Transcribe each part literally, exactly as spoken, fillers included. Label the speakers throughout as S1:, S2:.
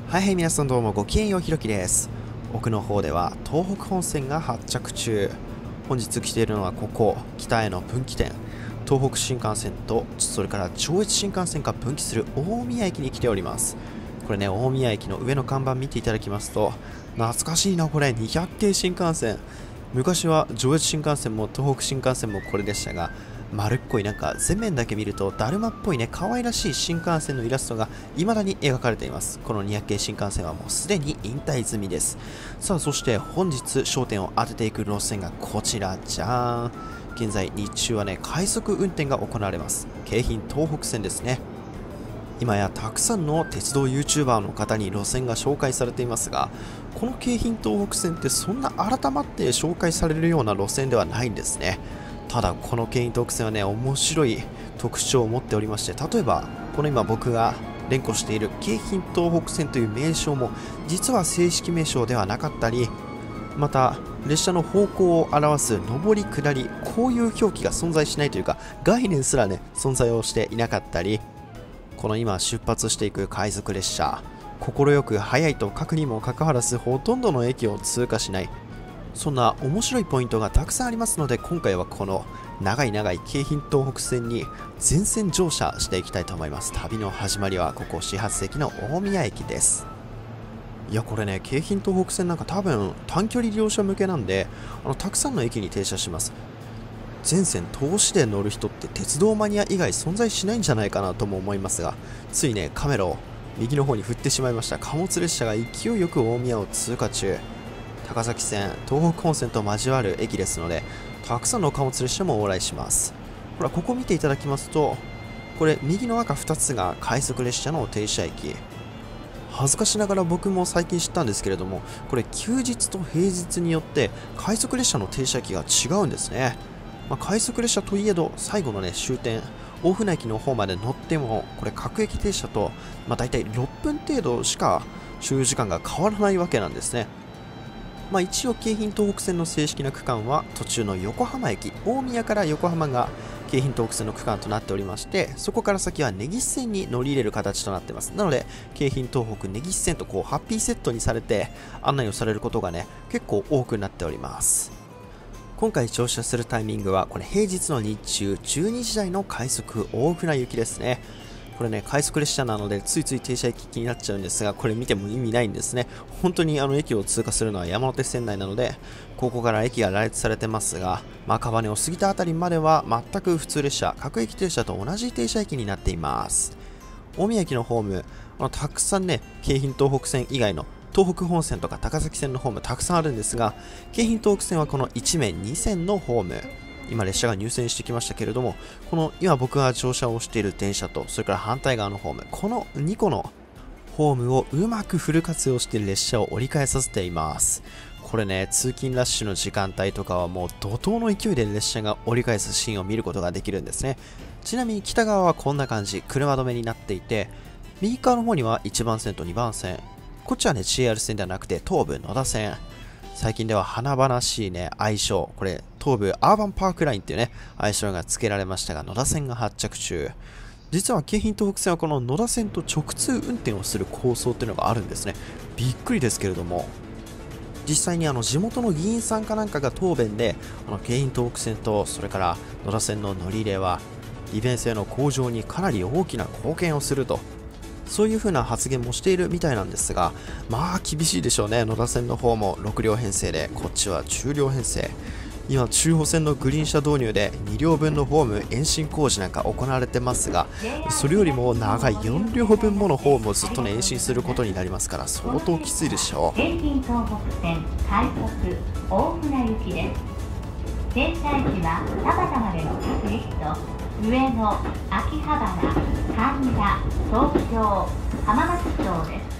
S1: はいはい、皆さんどうもごきげんよう、ひろきです。奥の方では東北本線が発着中。本日来ているのはここ北への分岐点、東北新幹線とそれから上越新幹線が分岐する大宮駅に来ております。これね、大宮駅の上の看板見ていただきますと懐かしいな。これにひゃく系新幹線、昔は上越新幹線も東北新幹線もこれでしたが、丸っこいなんか前面だけ見るとだるまっぽいね、可愛らしい新幹線のイラストが未だに描かれています。このにひゃく系新幹線はもうすでに引退済みです。さあ、そして本日焦点を当てていく路線がこちらじゃーん。現在日中はね、快速運転が行われます。京浜東北線ですね。今やたくさんの鉄道 YouTuber の方に路線が紹介されていますが、この京浜東北線ってそんな改まって紹介されるような路線ではないんですね。ただこの京浜東北線はね、面白い特徴を持っておりまして、例えばこの今僕が連呼している京浜東北線という名称も実は正式名称ではなかったり、また列車の方向を表す上り下り、こういう表記が存在しないというか概念すらね存在をしていなかったり、この今出発していく快速列車、快く速いと書くにもかかわらずほとんどの駅を通過しない、そんな面白いポイントがたくさんありますので、今回はこの長い長い京浜東北線に全線乗車していきたいと思います。旅の始まりはここ始発駅の大宮駅です。いやこれね、京浜東北線なんか多分短距離利用者向けなんで、あのたくさんの駅に停車します。全線通しで乗る人って鉄道マニア以外存在しないんじゃないかなとも思いますが、ついねカメラを右の方に振ってしまいました。貨物列車が勢いよく大宮を通過中。高崎線、東北本線と交わる駅ですので、たくさんの貨物列車も往来します。ほら、ここ見ていただきますと、これ右の赤ふたつが快速列車の停車駅。恥ずかしながら僕も最近知ったんですけれども、これ休日と平日によって快速列車の停車駅が違うんですね。まあ、快速列車といえど最後のね終点大船駅の方まで乗っても、これ各駅停車と、まあ、大体ろっぷん程度しか所有時間が変わらないわけなんですね。まあ、一応京浜東北線の正式な区間は途中の横浜駅、大宮から横浜が京浜東北線の区間となっておりまして、そこから先は根岸線に乗り入れる形となっています。なので京浜東北根岸線とこうハッピーセットにされて案内をされることがね結構多くなっております。今回乗車するタイミングはこれ平日の日中じゅうにじ台の快速大船行きですね。これね快速列車なのでついつい停車駅気になっちゃうんですが、これ見ても意味ないんですね。本当にあの駅を通過するのは山手線内なので、ここから駅が羅列されてますが、赤羽を過ぎたあたりまでは全く普通列車、各駅停車と同じ停車駅になっています。大宮駅のホーム、あのたくさんね京浜東北線以外の東北本線とか高崎線のホームたくさんあるんですが、京浜東北線はこのいち面に線のホーム、今列車が入線してきましたけれども、この今僕が乗車をしている電車とそれから反対側のホーム、このにこのホームをうまくフル活用して列車を折り返させています。これね通勤ラッシュの時間帯とかはもう怒涛の勢いで列車が折り返すシーンを見ることができるんですね。ちなみに北側はこんな感じ、車止めになっていて、右側の方にはいちばん線とにばん線、こっちはね ジェイアール 線ではなくて東武野田線。最近では華々しいね愛称、これ東武アーバンパークラインっていうね愛称が付けられましたが、野田線が発着中。実は京浜東北線はこの野田線と直通運転をする構想っていうのがあるんですね。びっくりですけれども、実際にあの地元の議員さんかなんかが答弁で、あの京浜東北線とそれから野田線の乗り入れは利便性の向上にかなり大きな貢献をすると、そういう風な発言もしているみたいなんですが、まあ厳しいでしょうね。野田線の方もろく両編成で、こっちはじゅう両編成。今中央線のグリーン車導入でに両分のホーム延伸工事なんか行われてますが、それよりも長いよん両分ものホームをずっとね延伸することになりますから、相当きついでしょう。
S2: 京浜東北線快速大船行きです。停車駅は田端までの各駅と上野、秋葉原、神田、東京、浜松町です。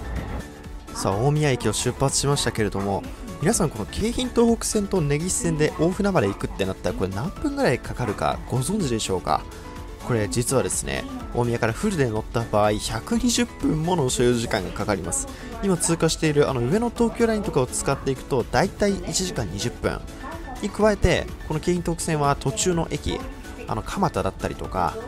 S1: さあ大宮駅を出発しましたけれども、皆さんこの京浜東北線と根岸線で大船まで行くってなったらこれ何分ぐらいかかるかご存知でしょうか。これ実はですね、大宮からフルで乗った場合ひゃくにじゅっぷんもの所要時間がかかります。今通過しているあの上野東京ラインとかを使っていくとだいたいいちじかんにじゅっぷんに加えて、この京浜東北線は途中の駅、あの蒲田だったりとか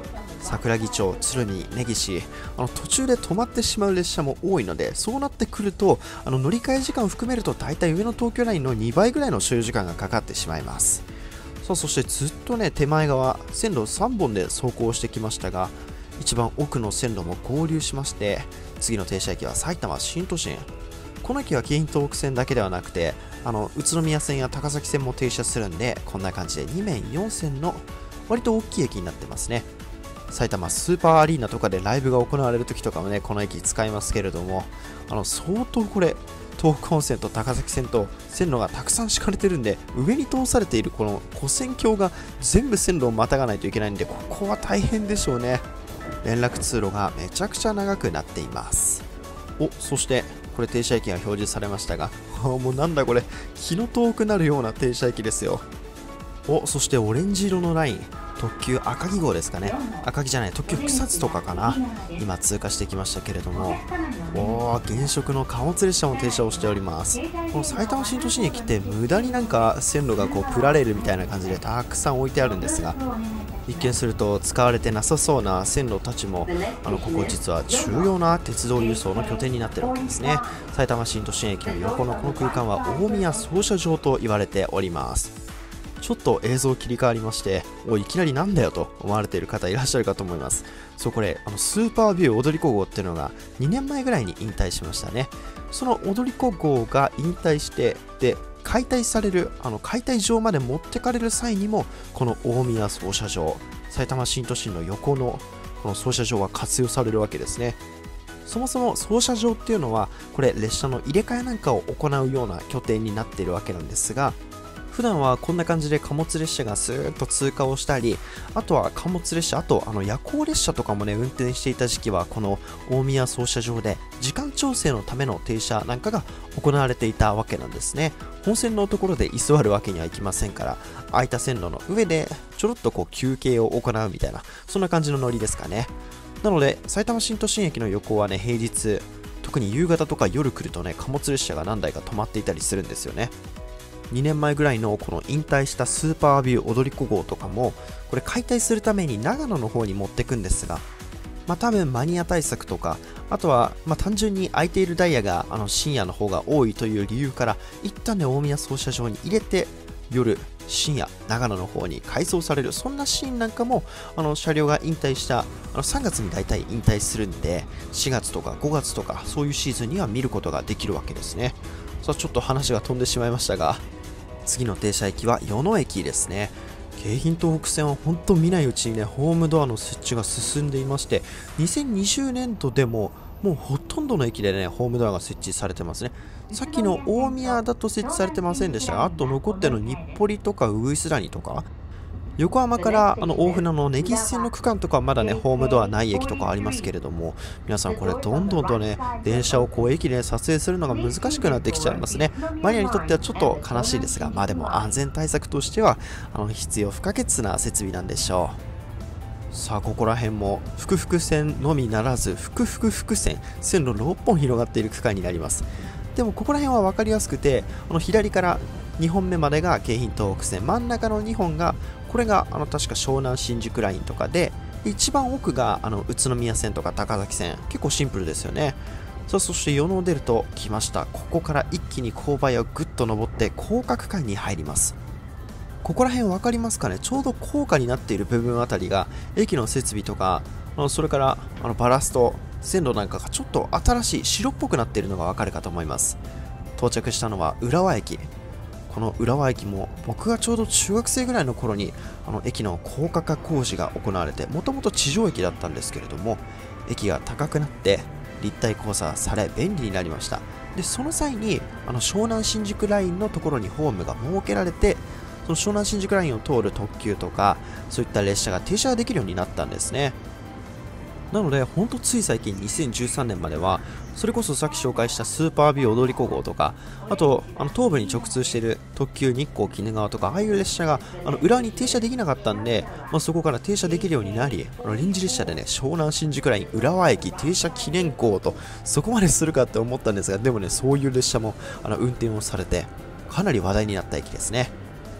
S1: 桜木町、鶴見、根岸、あの途中で止まってしまう列車も多いので、そうなってくるとあの乗り換え時間を含めると大体上野東京ラインのにばいぐらいの所要時間がかかってしまいます。さあそしてずっとね手前側線路さんぼんで走行してきましたが、一番奥の線路も合流しまして、次の停車駅は埼玉新都心。この駅は京浜東北線だけではなくて、あの宇都宮線や高崎線も停車するんで、こんな感じでにめんよんせんの割と大きい駅になってますね。埼玉スーパーアリーナとかでライブが行われる時とかもねこの駅使いますけれども、あの相当これ東北本線と高崎線と線路がたくさん敷かれてるんで、上に通されているこの跨線橋が全部線路をまたがないといけないんで、ここは大変でしょうね。連絡通路がめちゃくちゃ長くなっています。お、そしてこれ停車駅が表示されましたが、もうなんだこれ、気の遠くなるような停車駅ですよ。お、そしてオレンジ色のライン、特急赤城号ですかね。赤城じゃない、特急草津とかかな。今通過してきましたけれども、おー、現職の貨物列車も停車をしております。この埼玉新都心駅って無駄になんか線路がこうプラレールみたいな感じでたくさん置いてあるんですが、一見すると使われてなさそうな線路たちも、あのここ実は重要な鉄道輸送の拠点になっているわけですね。埼玉新都心駅の横のこの空間は大宮操車場と言われております。ちょっと映像切り替わりまして、おい、いきなりなんだよと思われている方いらっしゃるかと思います。そう、これあのスーパービュー踊り子号っていうのがにねんまえぐらいに引退しましたね。その踊り子号が引退して、で解体されるあの解体場まで持ってかれる際にも、この大宮操車場、埼玉新都心の横のこの操車場は活用されるわけですね。そもそも操車場っていうのはこれ列車の入れ替えなんかを行うような拠点になっているわけなんですが、普段はこんな感じで貨物列車がスーッと通過をしたり、あとは貨物列車、あとあの夜行列車とかもね運転していた時期は、この大宮操車場で時間調整のための停車なんかが行われていたわけなんですね。本線のところで居座るわけにはいきませんから、空いた線路の上でちょろっとこう休憩を行うみたいな、そんな感じのノリですかね。なので埼玉新都心駅の横はね、平日特に夕方とか夜来るとね、貨物列車が何台か止まっていたりするんですよね。にねんまえぐらいのこの引退したスーパービュー踊り子号とかも、これ解体するために長野の方に持ってくんですが、まあ多分マニア対策とか、あとはまあ単純に空いているダイヤがあの深夜の方が多いという理由から、一旦ね大宮操車場に入れて、夜深夜長野の方に改装される、そんなシーンなんかもあの車両が引退したあのさんがつに大体引退するんで、しがつとかごがつとかそういうシーズンには見ることができるわけですね。さあちょっと話が飛んでしまいましたが、次の停車駅は与野駅ですね。京浜東北線は本当見ないうちにねホームドアの設置が進んでいまして、にせんにじゅうねんどでももうほとんどの駅でねホームドアが設置されてますね。さっきの大宮だと設置されてませんでしたが、あと残ってるの日暮里とか鶯谷とか横浜からあの大船の根岸線の区間とかはまだねホームドアない駅とかありますけれども、皆さんこれどんどんとね電車をこう駅で撮影するのが難しくなってきちゃいますね。マニアにとってはちょっと悲しいですが、まあでも安全対策としてはあの必要不可欠な設備なんでしょう。さあここら辺も複々線のみならず複々複線、線路ろっぽん広がっている区間になります。でもここら辺は分かりやすくて、あの左からにほんめまでが京浜東北線、真ん中のにほんがこれがあの確か湘南新宿ラインとかで、一番奥があの宇都宮線とか高崎線、結構シンプルですよね。さあそして与野を出ると来ました。ここから一気に勾配をぐっと登って高架区間に入ります。ここら辺分かりますかね。ちょうど高架になっている部分あたりが駅の設備とか、あのそれからあのバラスト線路なんかがちょっと新しい白っぽくなっているのが分かるかと思います。到着したのは浦和駅。この浦和駅も僕がちょうど中学生ぐらいの頃にあの駅の高架化工事が行われて、もともと地上駅だったんですけれども、駅が高くなって立体交差され便利になりました。でその際にあの湘南新宿ラインのところにホームが設けられて、その湘南新宿ラインを通る特急とかそういった列車が停車できるようになったんですね。なのでほんとつい最近にせんじゅうさんねんまでは、それこそさっき紹介したスーパービュー踊り子号とか、あとあの東部に直通している特急日光鬼怒川とか、ああいう列車があの浦和に停車できなかったんで、まあ、そこから停車できるようになり、あの臨時列車でね湘南新宿ライン浦和駅停車記念号と、そこまでするかって思ったんですが、でもねそういう列車もあの運転をされてかなり話題になった駅ですね。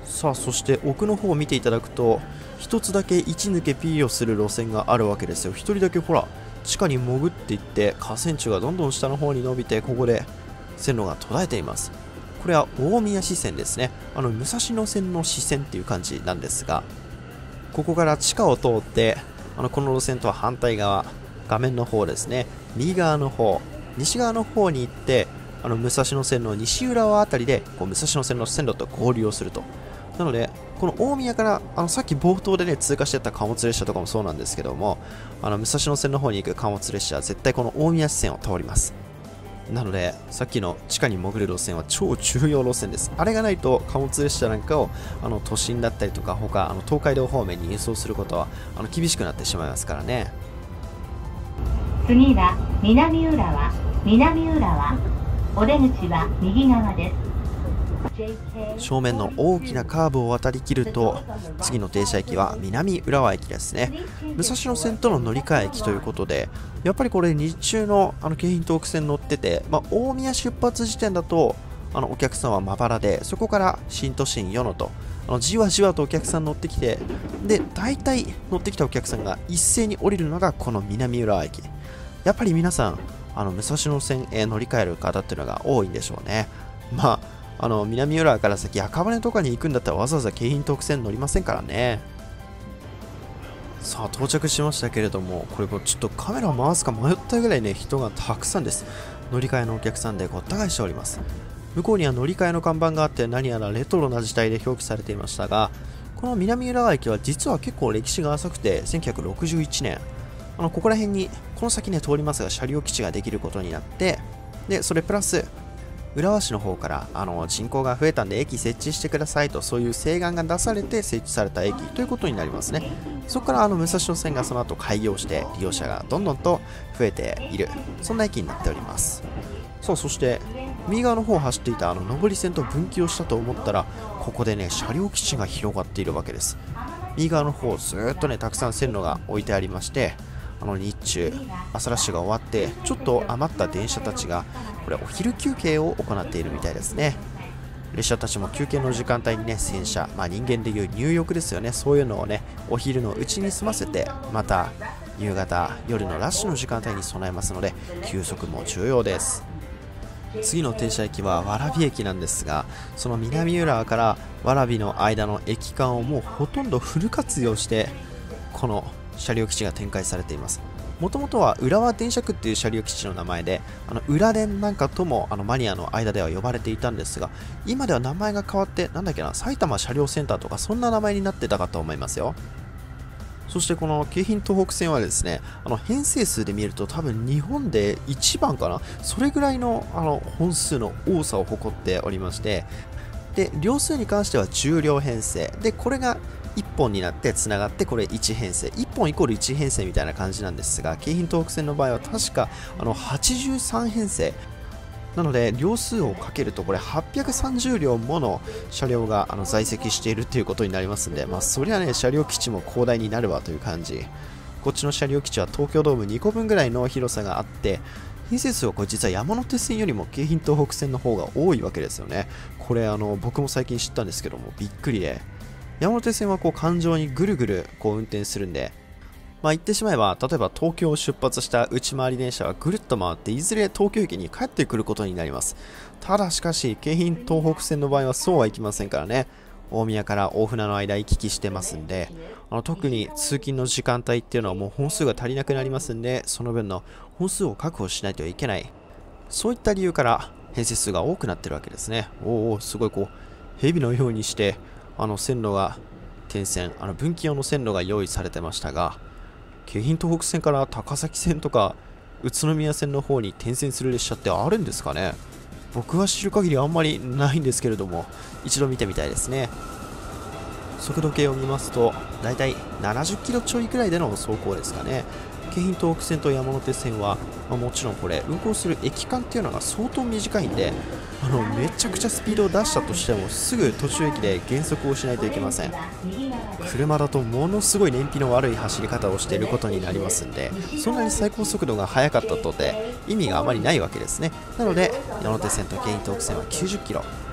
S1: さあそして奥の方を見ていただくと、一つだけいち抜け P をする路線があるわけですよ。一人だけほら地下に潜っていって河川柱がどんどん下の方に伸びて、ここで線路が途絶えています。これは大宮支線ですね。あの武蔵野線の支線っていう感じなんですが、ここから地下を通ってあのこの路線とは反対側、画面の方ですね、右側の方、西側の方に行って、あの武蔵野線の西浦和あたりでこう武蔵野線の線路と合流をすると。なのでこの大宮からあのさっき冒頭でね通過していった貨物列車とかもそうなんですけども、あの武蔵野線の方に行く貨物列車は絶対この大宮支線を通ります。なのでさっきの地下に潜る路線は超重要路線です。あれがないと貨物列車なんかをあの都心だったりとか他あの東海道方面に輸送することはあの厳しくなってしまいますからね。
S2: 次は南浦和、南浦和、お出口は右側です。
S1: 正面の大きなカーブを渡りきると次の停車駅は南浦和駅ですね。武蔵野線との乗り換え駅ということで、やっぱりこれ日中のあの京浜東北線乗ってて、まあ、大宮出発時点だとあのお客さんはまばらで、そこから新都心与野とあのじわじわとお客さん乗ってきて、で大体乗ってきたお客さんが一斉に降りるのがこの南浦和駅。やっぱり皆さんあの武蔵野線へ乗り換える方っていうのが多いんでしょうね。まああの南浦和から先赤羽とかに行くんだったらわざわざ京浜東北線乗りませんからね。さあ到着しましたけれども、これちょっとカメラを回すか迷ったぐらいね人がたくさんです。乗り換えのお客さんでごった返しております。向こうには乗り換えの看板があって、何やらレトロな字体で表記されていましたが、この南浦和駅は実は結構歴史が浅くて、せんきゅうひゃくろくじゅういちねんあのここら辺にこの先ね通りますが車両基地ができることになって、でそれプラス浦和市の方からあの人口が増えたんで駅設置してくださいと、そういう請願が出されて設置された駅ということになりますね。そこからあの武蔵野線がその後開業して利用者がどんどんと増えている、そんな駅になっております。さあそして右側の方を走っていたあの上り線と分岐をしたと思ったら、ここでね車両基地が広がっているわけです。右側の方ずーっとねたくさん線路が置いてありまして、あの日中朝ラッシュが終わってちょっと余った電車たちがこれお昼休憩を行っているみたいですね。列車たちも休憩の時間帯にね洗車、まあ、人間でいう入浴ですよね、そういうのをねお昼のうちに済ませて、また夕方夜のラッシュの時間帯に備えますので休息も重要です。次の停車駅は蕨駅なんですが、その南浦和から蕨の間の駅間をもうほとんどフル活用してこの車両基地が展開されています。もともとは浦和電車区っていう車両基地の名前で、あの浦電なんかともあのマニアの間では呼ばれていたんですが、今では名前が変わってなんだっけな、埼玉車両センターとかそんな名前になってたかと思いますよ。そしてこの京浜東北線はですね、あの編成数で見ると多分日本でいちばんかな、それぐらいのあの本数の多さを誇っておりまして、で両数に関してはじゅう両編成で、これがいっぽんになってつながってこれいち編成、いっぽんイコールいち編成みたいな感じなんですが、京浜東北線の場合は確かあのはちじゅうさん編成なので、両数をかけるとこれはっぴゃくさんじゅう両もの車両があの在籍しているということになりますんで、まあそりゃね車両基地も広大になるわという感じ。こっちの車両基地は東京ドームにこぶんぐらいの広さがあって、編成数はこれ実は山手線よりも京浜東北線の方が多いわけですよね。これあの僕も最近知ったんですけどもびっくりで、山手線はこう環状にぐるぐるこう運転するんで、まあ言ってしまえば例えば東京を出発した内回り電車はぐるっと回っていずれ東京駅に帰ってくることになります。ただしかし京浜東北線の場合はそうはいきませんからね。大宮から大船の間行き来してますんで、あの特に通勤の時間帯っていうのはもう本数が足りなくなりますんで、その分の本数を確保しないといけない、そういった理由から編成数が多くなってるわけですね。おおすごいこう蛇のようにしてあの線路が点線、あの分岐用の線路が用意されてましたが、京浜東北線から高崎線とか宇都宮線の方に転線する列車ってあるんですかね。僕は知る限りあんまりないんですけれども、一度見てみたいですね。速度計を見ますとだいたいななじゅっキロちょいくらいでの走行ですかね。京浜東北線と山手線は、まあ、もちろんこれ運行する駅間っていうのが相当短いんで、あのめちゃくちゃスピードを出したとしてもすぐ途中駅で減速をしないといけません。車だとものすごい燃費の悪い走り方をしていることになりますんで、そんなに最高速度が速かったとて意味があまりないわけですね。なので山手線と京浜東北線はきゅうじゅっキロ、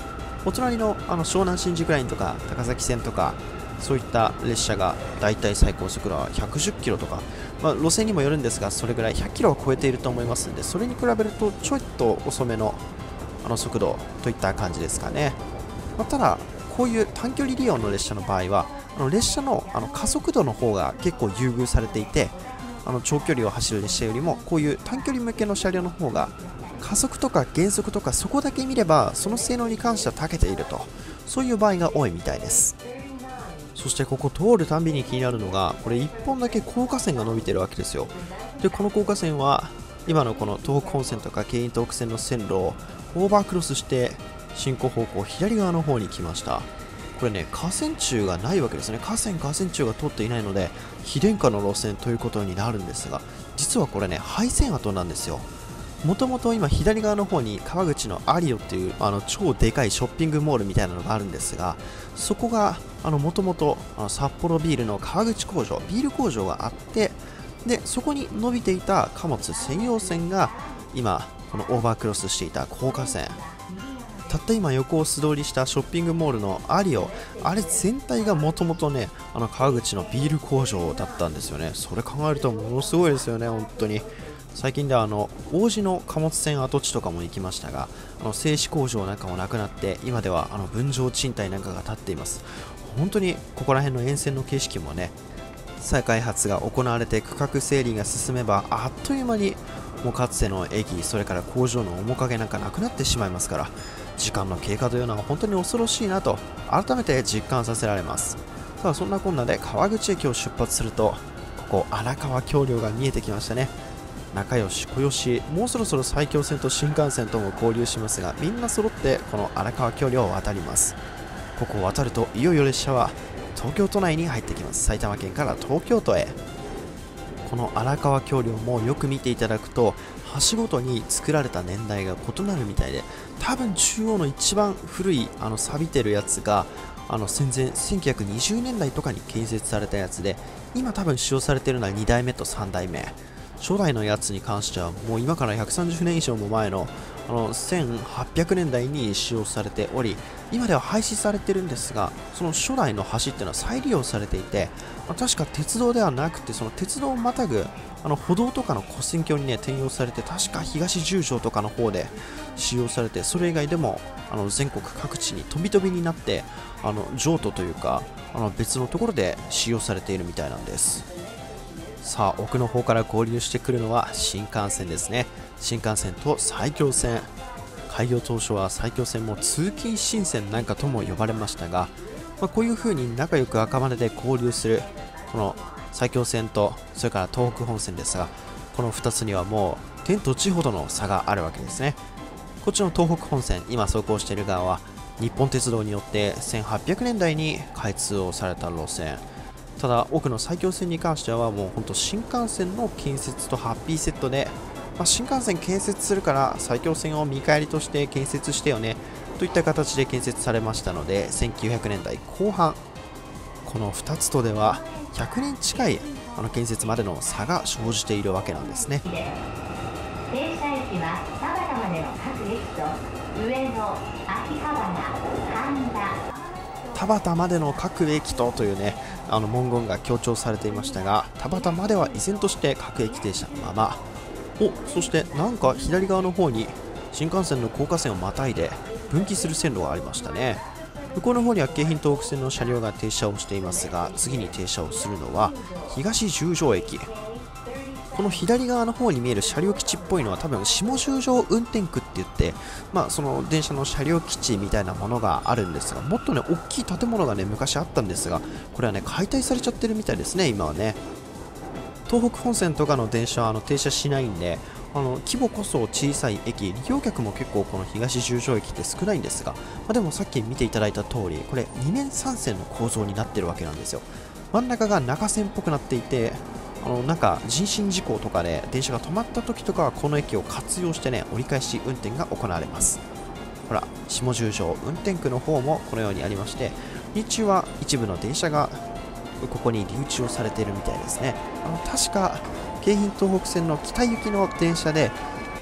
S1: お隣のあの湘南新宿ラインとか高崎線とかそういった列車がだいたい最高速度はひゃくじゅっキロとか、まあ、路線にもよるんですがそれぐらいひゃっキロを超えていると思いますので、それに比べるとちょっと遅めのあの速度といった感じですかね。まあ、ただこういう短距離利用の列車の場合はあの列車のあの加速度の方が結構優遇されていて、あの長距離を走る列車よりもこういう短距離向けの車両の方が加速とか減速とかそこだけ見ればその性能に関しては長けていると、そういう場合が多いみたいです。そしてここ通るたんびに気になるのが、これいっぽんだけ高架線が伸びてるわけですよ。でこの高架線は今のこの東北本線とか京浜東北線の線路をオーバークロスして進行方向左側の方に来ました。これね、河川中がないわけですね。河川河川中が通っていないので非電化の路線ということになるんですが、実はこれね廃線跡なんですよ。もともと今左側の方に川口のアリオっていうあの超でかいショッピングモールみたいなのがあるんですが、そこがもともと札幌ビールの川口工場ビール工場があって、でそこに伸びていた貨物専用線が今このオーバークロスしていた高架線、たった今横を素通りしたショッピングモールのアリオ、あれ全体がもともとねあの川口のビール工場だったんですよね。それ考えるとものすごいですよね。本当に最近ではあの王子の貨物船跡地とかも行きましたが、あの製紙工場なんかもなくなって今ではあの分譲賃貸なんかが建っています。本当にここら辺の沿線の景色もね再開発が行われて区画整理が進めばあっという間にもうかつての駅それから工場の面影なんかなくなってしまいますから、時間の経過というのは本当に恐ろしいなと改めて実感させられます。さあそんなこんなで川口駅を出発するとここ荒川橋梁が見えてきましたね。仲良し小良し、もうそろそろ埼京線と新幹線とも合流しますが、みんな揃ってこの荒川橋梁を渡ります。ここを渡るといよいよ列車は東京都内に入ってきます。埼玉県から東京都へ。この荒川橋梁もよく見ていただくと橋ごとに作られた年代が異なるみたいで、多分中央の一番古いあの錆びてるやつがあの戦前せんきゅうひゃくにじゅうねんだいとかに建設されたやつで、今多分使用されているのはにだいめとさんだいめ。初代のやつに関してはもう今からひゃくさんじゅうねん以上も前のあのせんはっぴゃくねんだいに使用されており、今では廃止されてるんですが、その初代の橋っていうのは再利用されていて、まあ、確か鉄道ではなくてその鉄道をまたぐあの歩道とかの跨線橋にね転用されて、確か東十条とかの方で使用されて、それ以外でもあの全国各地に飛び飛びになってあの譲渡というかあの別のところで使用されているみたいなんです。さあ奥の方から合流してくるのは新幹線ですね。新幹線と埼京線、開業当初は埼京線も通勤新線なんかとも呼ばれましたが、まあ、こういう風に仲良く赤羽で合流するこの埼京線とそれから東北本線ですが、このふたつにはもう天と地ほどの差があるわけですね。こっちの東北本線、今走行している側は日本鉄道によってせんはっぴゃくねんだいに開通をされた路線。ただ奥の埼京線に関してはもう本当新幹線の建設とハッピーセットで、まあ、新幹線建設するから埼京線を見返りとして建設してよねといった形で建設されましたので、せんきゅうひゃくねんだいこう半このふたつとではひゃくねん近いあの建設までの差が生じているわけなんですね。
S2: 停車駅は田端までの各駅と上野、秋葉原、神田
S1: 田端までの各駅とというねあの文言が強調されていましたが、田端までは依然として各駅停車のまま。おそしてなんか左側の方に新幹線の高架線をまたいで分岐する線路がありましたね。向こうの方には京浜東北線の車両が停車をしていますが、次に停車をするのは東十条駅。この左側の方に見える車両基地っぽいのは多分下十条運転区って言って、まあ、その電車の車両基地みたいなものがあるんですが、もっとね大きい建物がね昔あったんですが、これはね解体されちゃってるみたいですね今はね。東北本線とかの電車はあの停車しないんで、あの規模こそ小さい駅、利用客も結構この東十条駅って少ないんですが、まあ、でもさっき見ていただいた通りこれに面さん線の構造になってるわけなんですよ。真ん中が中線っぽくなっていて、あのなんか人身事故とかで電車が止まった時とかはこの駅を活用してね折り返し運転が行われます。ほら下十条運転区の方もこのようにありまして、日中は一部の電車がここに留置をされているみたいですね。あの確か京浜東北線の北行きの電車で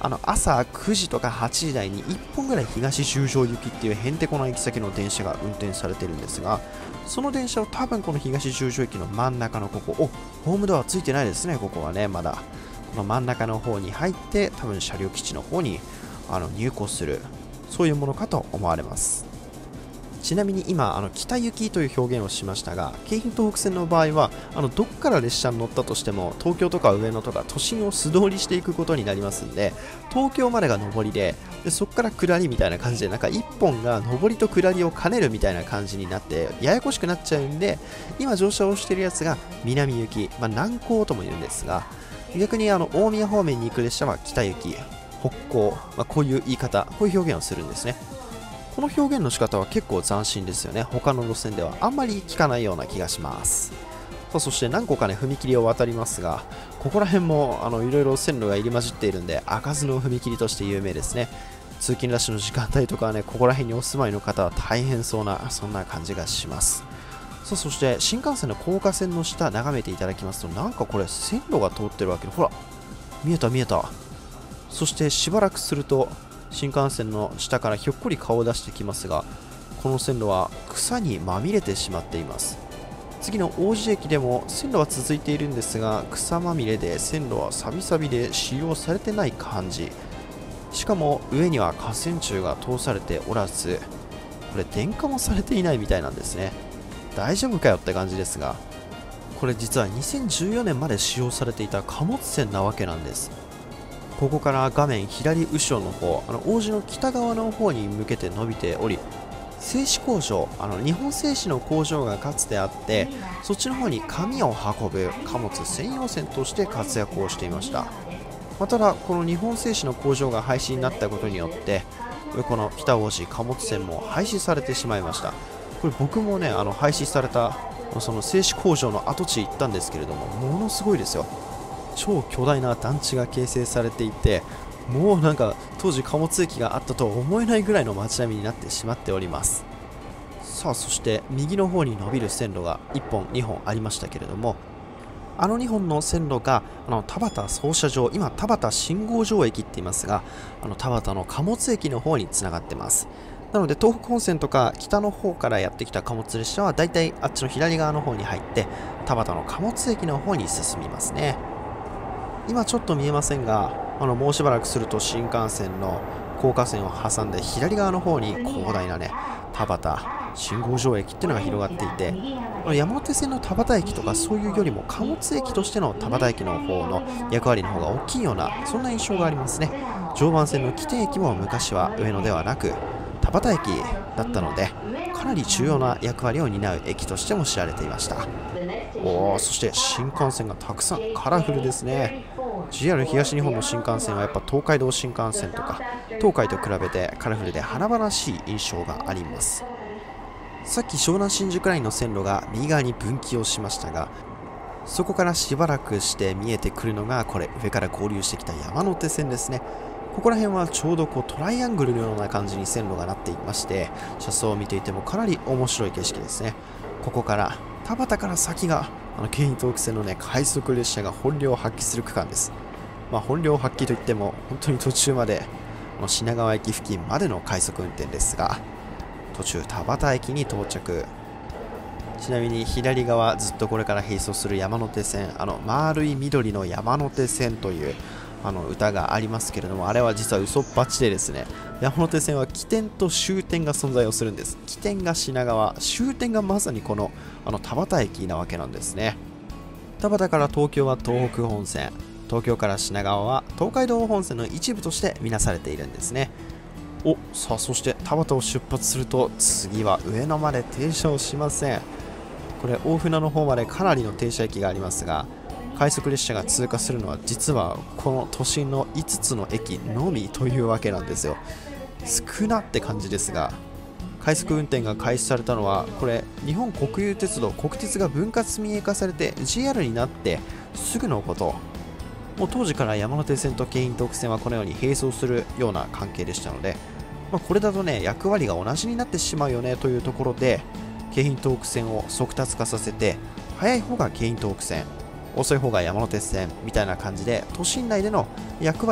S1: あの朝くじとかはちじ台にいっぽんぐらい東十条行きっていうへんてこな行き先の電車が運転されてるんですが、その電車を多分この東十条駅の真ん中のここ、お、ホームドアついてないですね、ここはね、まだ。この真ん中の方に入って、多分車両基地の方にあの入港する、そういうものかと思われます。ちなみに今、あの北行きという表現をしましたが、京浜東北線の場合は、あのどこから列車に乗ったとしても、東京とか上野とか都心を素通りしていくことになりますんで、東京までが上りで、でそこから下りみたいな感じで、なんかいっぽんが上りと下りを兼ねるみたいな感じになって、ややこしくなっちゃうんで、今乗車をしているやつが南行き、まあ、南高とも言うんですが、逆にあの大宮方面に行く列車は北行き、北高、まあ、こういう言い方、こういう表現をするんですね。この表現の仕方は結構斬新ですよね。他の路線ではあんまり聞かないような気がします。さあ、そして何個かね踏切を渡りますが、ここら辺もあのいろいろ線路が入り混じっているんで、開かずの踏切として有名ですね。通勤ラッシュの時間帯とかはね、ここら辺にお住まいの方は大変そうな、そんな感じがします。さあ、そして新幹線の高架線の下眺めていただきますと、なんかこれ線路が通ってるわけで、ほら見えた見えた。そしてしばらくすると新幹線の下からひょっこり顔を出してきますが、この線路は草にまみれてしまっています。次の王子駅でも線路は続いているんですが、草まみれで線路はサビサビで使用されてない感じ。しかも上には河川柱が通されておらず、これ電化もされていないみたいなんですね。大丈夫かよって感じですが、これ実はにせんじゅうよねんまで使用されていた貨物線なわけなんです。ここから画面左後ろの方、あの王子の北側の方に向けて伸びており、製紙工場、あの日本製紙の工場がかつてあって、そっちの方に紙を運ぶ貨物専用線として活躍をしていました。まあ、ただこの日本製紙の工場が廃止になったことによって、この北王子貨物線も廃止されてしまいました。これ僕もね、あの廃止されたその製紙工場の跡地行ったんですけれども、ものすごいですよ。超巨大な団地が形成されていて、もうなんか当時貨物駅があったとは思えないぐらいの街並みになってしまっております。さあ、そして右の方に伸びる線路がいっぽんにほんありましたけれども、あのにほんの線路があの田端操車場、今田端信号場駅って言いますが、あの田端の貨物駅の方につながってます。なので東北本線とか北の方からやってきた貨物列車はだいたいあっちの左側の方に入って田端の貨物駅の方に進みますね。今ちょっと見えませんが、あのもうしばらくすると新幹線の高架線を挟んで左側の方に広大なね田端信号場駅っていうのが広がっていて、山手線の田端駅とかそういうよりも貨物駅としての田端駅の方の役割の方が大きいような、そんな印象がありますね。常磐線の起点駅も昔は上野ではなく田端駅だったので、かなり重要な役割を担う駅としても知られていました。おー、そして新幹線がたくさん、カラフルですね。 ジェイアール 東日本の新幹線はやっぱ東海道新幹線とか東海と比べてカラフルで華々しい印象があります。さっき湘南新宿ラインの線路が右側に分岐をしましたが、そこからしばらくして見えてくるのがこれ上から合流してきた山手線ですね。ここら辺はちょうどこうトライアングルのような感じに線路がなっていまして、車窓を見ていてもかなり面白い景色ですね。ここから田端から先があの京浜東北線のね快速列車が本領を発揮する区間です。まあ、本領発揮といっても本当に途中までの品川駅付近までの快速運転ですが、途中田端駅に到着。ちなみに左側ずっとこれから並走する山手線、あの丸い緑の山手線というあの歌がありますけれども、あれは実は嘘っぱちでですね、山手線は起点と終点が存在をするんです。起点が品川、終点がまさにこのあの田端駅なわけなんですね。田端から東京は東北本線、東京から品川は東海道本線の一部として見なされているんですね。お、さあそして田端を出発すると次は上野まで停車をしません。これ大船の方までかなりの停車駅がありますが、快速列車が通過するのは実はこの都心のいつつの駅のみというわけなんですよ。少なって感じですが、快速運転が開始されたのはこれ日本国有鉄道、国鉄が分割民営化されて ジェイアール になってすぐのこと。もう当時から山手線と京浜東北線はこのように並走するような関係でしたので、まあ、これだとね役割が同じになってしまうよねというところで、京浜東北線を速達化させて、速い方が京浜東北線、遅い方が山手線みたいな感じで都心内での役割を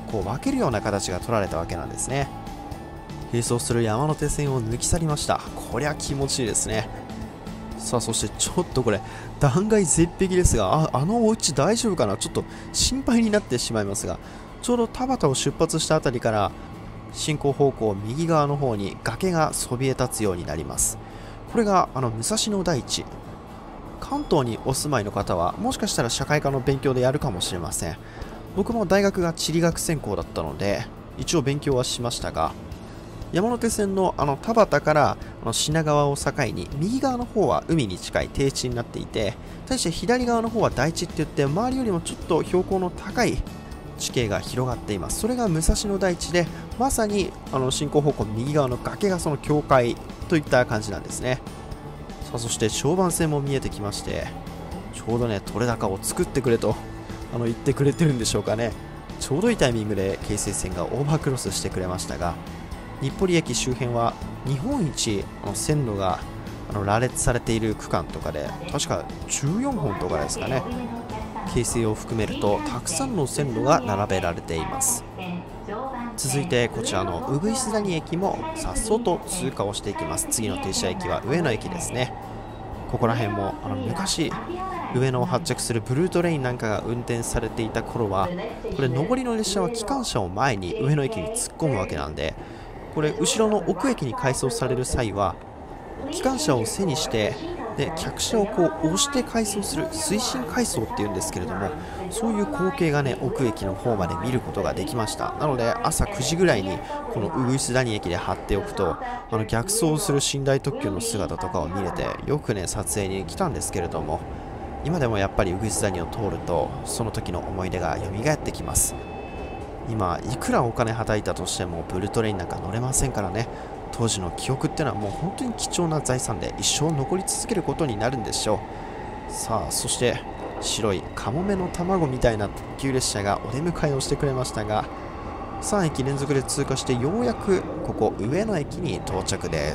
S1: こう分けるような形が取られたわけなんですね。並走する山手線を抜き去りました。こりゃ気持ちいいですね。さあ、そしてちょっとこれ断崖絶壁ですが、あ、あのお家大丈夫かな、ちょっと心配になってしまいますが、ちょうど田端を出発したあたりから進行方向右側の方に崖がそびえ立つようになります。これがあの武蔵野台地。関東にお住まいの方はもしかしたら社会科の勉強でやるかもしれません。僕も大学が地理学専攻だったので一応勉強はしましたが、山手線のあの田端からあの品川を境に右側の方は海に近い低地になっていて、対して左側の方は台地って言って周りよりもちょっと標高の高い地形が広がっています。それが武蔵野台地で、まさにあの進行方向右側の崖がその境界といった感じなんですね。さあ、そして常磐線も見えてきまして、ちょうどね取れ高を作ってくれとあの言ってくれてるんでしょうかね。ちょうどいいタイミングで京成線がオーバークロスしてくれましたが、日暮里駅周辺は日本一あの線路があの羅列されている区間とかで、確かじゅうよんほんとかですかね。京成を含めるとたくさんの線路が並べられています。続いてこちらの鶯谷駅もさっそうと通過をしていきます。次の停車駅は上野駅ですね。ここら辺もあの昔上野を発着するブルートレインなんかが運転されていた頃は、これ上りの列車は機関車を前に上野駅に突っ込むわけなんで、これ後ろの奥駅に回送される際は機関車を背にしてで客車をこう押して回送する推進回送っていうんですけれども、そういう光景がね奥駅の方まで見ることができました。なので朝くじぐらいにこの鶯谷駅で貼っておくと、あの逆走する寝台特急の姿とかを見れてよくね撮影に来たんですけれども、今でもやっぱり鶯谷を通るとその時の思い出が蘇ってきます。今いくらお金はたいたとしてもブルートレインなんか乗れませんからね。当時の記憶ってのはもう本当に貴重な財産で一生残り続けることになるんでしょう。さあ、そして白いカモメの卵みたいな特急列車がお出迎えをしてくれましたが、さん駅連続で通過してようやくここ上野駅に到着です。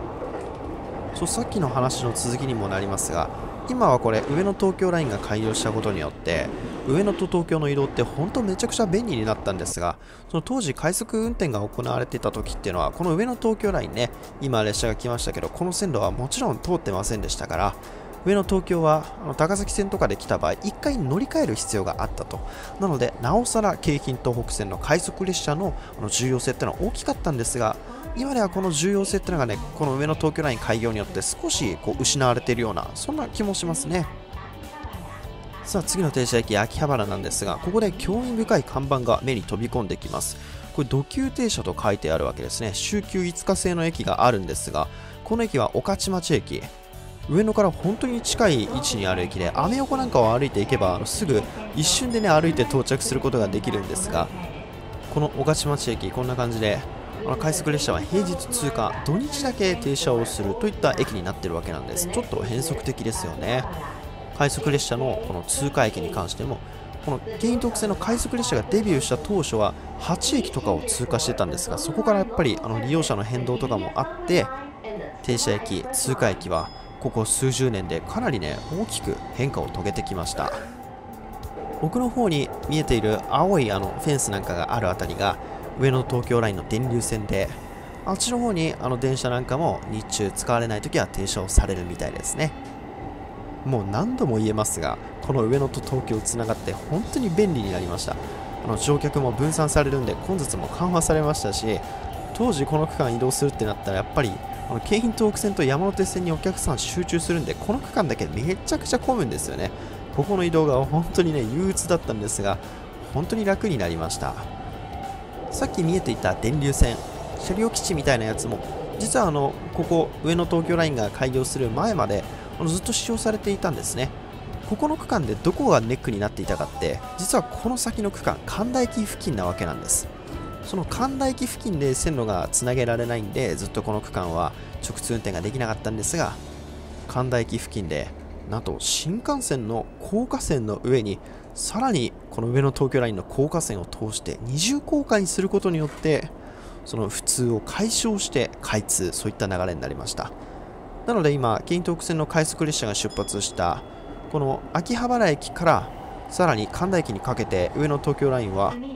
S1: そう、さっきの話の続きにもなりますが、今はこれ上野東京ラインが開業したことによって上野と東京の移動って本当めちゃくちゃ便利になったんですが、その当時快速運転が行われていた時っていうのはこの上野東京ラインね、今列車が来ましたけどこの線路はもちろん通ってませんでしたから、上野東京はあの高崎線とかで来た場合いっかい乗り換える必要があったと。なのでなおさら京浜東北線の快速列車のあの重要性っていうのは大きかったんですが、今ではこの重要性っていうのがね、この上野東京ライン開業によって少しこう失われているようなそんな気もしますね。さあ、次の停車駅秋葉原なんですが、ここで興味深い看板が目に飛び込んできます。これ土急停車と書いてあるわけですね。週休いつか制の駅があるんですが、この駅は御徒町駅、上野から本当に近い位置にある駅で、アメ横なんかを歩いていけばあのすぐ一瞬でね歩いて到着することができるんですが、この御徒町駅こんな感じであの快速列車は平日通過、土日だけ停車をするといった駅になっているわけなんです。ちょっと変則的ですよね。快速列車のこの通過駅に関しても、この京浜東北線の快速列車がデビューした当初ははち駅とかを通過してたんですが、そこからやっぱりあの利用者の変動とかもあって停車駅通過駅はここ数十年でかなりね大きく変化を遂げてきました。奥の方に見えている青いあのフェンスなんかがあるあたりが上野東京ラインの電流線で、あっちの方にあの電車なんかも日中使われないときは停車をされるみたいですね。もう何度も言えますが、この上野と東京つながって本当に便利になりました。あの乗客も分散されるんで混雑も緩和されましたし、当時この区間移動するってなったらやっぱりあの京浜東北線と山手線にお客さん集中するんで、この区間だけめちゃくちゃ混むんですよね。ここの移動が本当にね憂鬱だったんですが、本当に楽になりました。さっき見えていた電流線、車両基地みたいなやつも実はあのここ上野東京ラインが開業する前まであのずっと使用されていたんですね。ここの区間でどこがネックになっていたかって、実はこの先の区間神田駅付近なわけなんです。その神田駅付近で線路がつなげられないんで、ずっとこの区間は直通運転ができなかったんですが、神田駅付近でなんと新幹線の高架線の上にさらにこの上野東京ラインの高架線を通して二重高架にすることによって、その普通を解消して開通、そういった流れになりました。なので今京浜東北線の快速列車が出発したこの秋葉原駅からさらに神田駅にかけて上野東京ラインは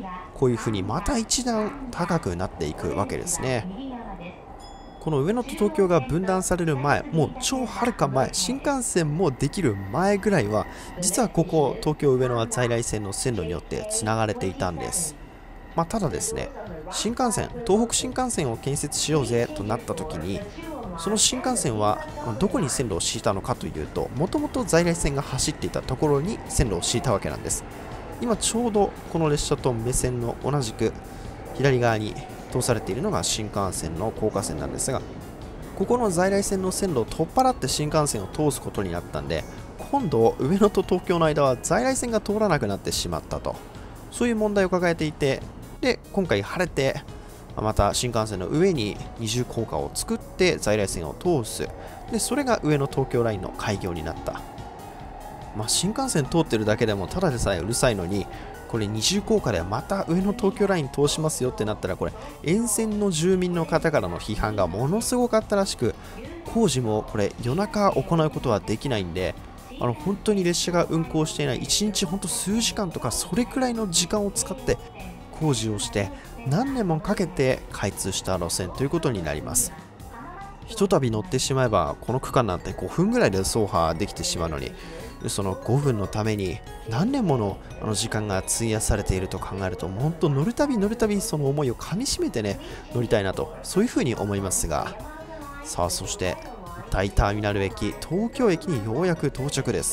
S1: こういう風にまた一段高くなっていくわけですね。この上野と東京が分断される前、もう超はるか前、新幹線もできる前ぐらいは、実はここ東京上野は在来線の線路によってつながれていたんです。まあ、ただですね、新幹線、東北新幹線を建設しようぜとなった時に、その新幹線はどこに線路を敷いたのかというと、もともと在来線が走っていたところに線路を敷いたわけなんです。今ちょうどこの列車と目線の同じく左側に通されているのが新幹線の高架線なんですが、ここの在来線の線路を取っ払って新幹線を通すことになったんで、今度上野と東京の間は在来線が通らなくなってしまったと、そういう問題を抱えていて、で今回晴れてまた新幹線の上に二重高架を作って在来線を通す。でそれが上野東京ラインの開業になった。まあ、新幹線通ってるだけでもただでさえうるさいのに、これ二重高架でまた上野東京ライン通しますよってなったら、これ沿線の住民の方からの批判がものすごかったらしく、工事もこれ夜中行うことはできないんで、あの本当に列車が運行していないいちにちほんと数時間とかそれくらいの時間を使って工事をして何年もかけて開通した路線ということになります。ひとたび乗ってしまえばこの区間なんてごふんぐらいで走破できてしまうのに、そのごふんのために何年ものあの時間が費やされていると考えると、本当乗るたび乗るたびその思いをかみしめてね乗りたいなと、そういうふうに思いますが、さあそして大ターミナル駅東京駅にようやく到着です。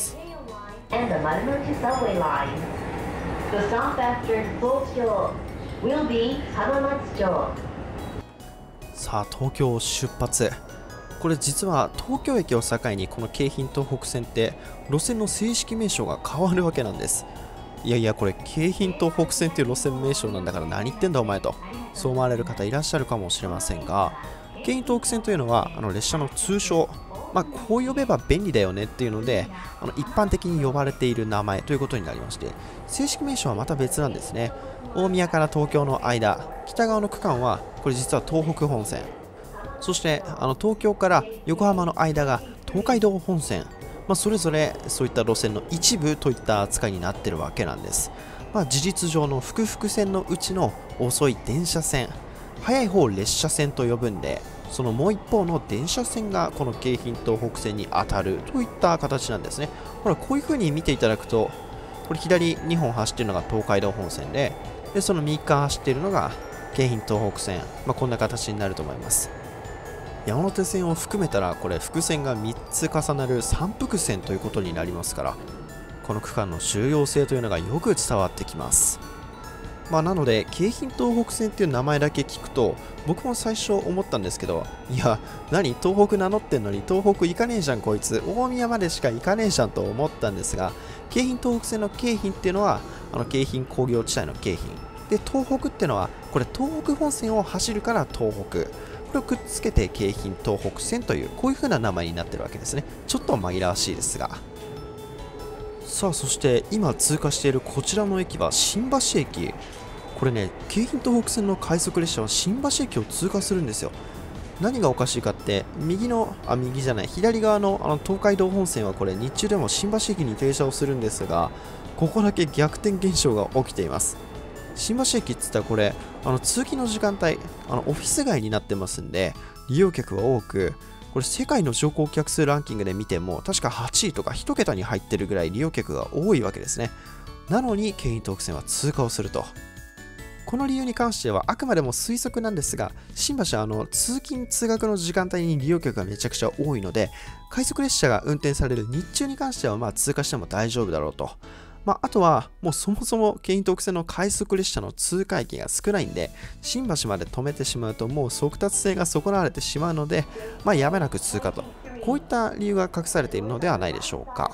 S1: さあ東京出発。これ実は東京駅を境にこの京浜東北線って路線の正式名称が変わるわけなんです。いやいやこれ京浜東北線っていう路線名称なんだから何言ってんだお前と、そう思われる方いらっしゃるかもしれませんが、京浜東北線というのはあの列車の通称、まあ、こう呼べば便利だよねっていうのであの一般的に呼ばれている名前ということになりまして、正式名称はまた別なんですね。大宮から東京の間、北側の区間はこれ実は東北本線、そしてあの東京から横浜の間が東海道本線、まあ、それぞれそういった路線の一部といった扱いになっているわけなんです。まあ、事実上の複々線のうちの遅い電車線、速い方列車線と呼ぶんで、そのもう一方の電車線がこの京浜東北線に当たるといった形なんですね。ほらこういう風に見ていただくと、これ左にほん走っているのが東海道本線で、でその右側走っているのが京浜東北線、まあ、こんな形になると思います。山手線を含めたらこれ複線がみっつ重なる三複線ということになりますから、この区間の重要性というのがよく伝わってきます。まあ、なので京浜東北線っていう名前だけ聞くと僕も最初思ったんですけど、いや何東北名乗ってんのに東北行かねえじゃんこいつ、大宮までしか行かねえじゃんと思ったんですが、京浜東北線の京浜っていうのはあの京浜工業地帯の京浜で、東北っていうのはこれ東北本線を走るから東北、これをくっつけて京浜東北線というこういう風な名前になってるわけですね。ちょっと紛らわしいですが、さあそして今通過しているこちらの駅は新橋駅。これね京浜東北線の快速列車は新橋駅を通過するんですよ。何がおかしいかって、右のあ右じゃない左側のあの東海道本線はこれ日中でも新橋駅に停車をするんですが、ここだけ逆転現象が起きています。新橋駅って言ったらこれあの通勤の時間帯あのオフィス街になってますんで利用客は多く、これ世界の乗降客数ランキングで見ても確かはちいとかいち桁に入ってるぐらい利用客が多いわけですね。なのに京浜東北線は通過をすると。この理由に関してはあくまでも推測なんですが、新橋はあの通勤通学の時間帯に利用客がめちゃくちゃ多いので、快速列車が運転される日中に関してはまあ通過しても大丈夫だろうと。まあ、あとはもうそもそも京浜東北線の快速列車の通過駅が少ないんで、新橋まで止めてしまうともう速達性が損なわれてしまうので、まあ、やめなく通過と、こういった理由が隠されているのではないでしょうか。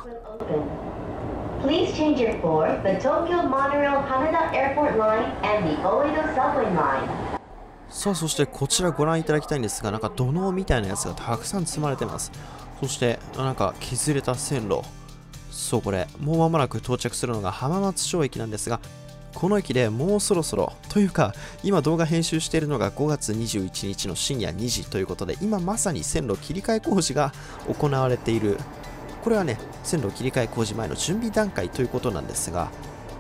S2: Please change your for the Tokyo Monorail Haneda Airport Line and the Oedo Subway Line.
S1: さあそしてこちらご覧いただきたいんですが、なんか土のうみたいなやつがたくさん積まれてます。そしてなんか削れた線路、そうこれもう間もなく到着するのが浜松町駅なんですが、この駅でもうそろそろというか今動画編集しているのがごがつにじゅういちにちの深夜にじということで、今まさに線路切り替え工事が行われている。これはね線路切り替え工事前の準備段階ということなんですが、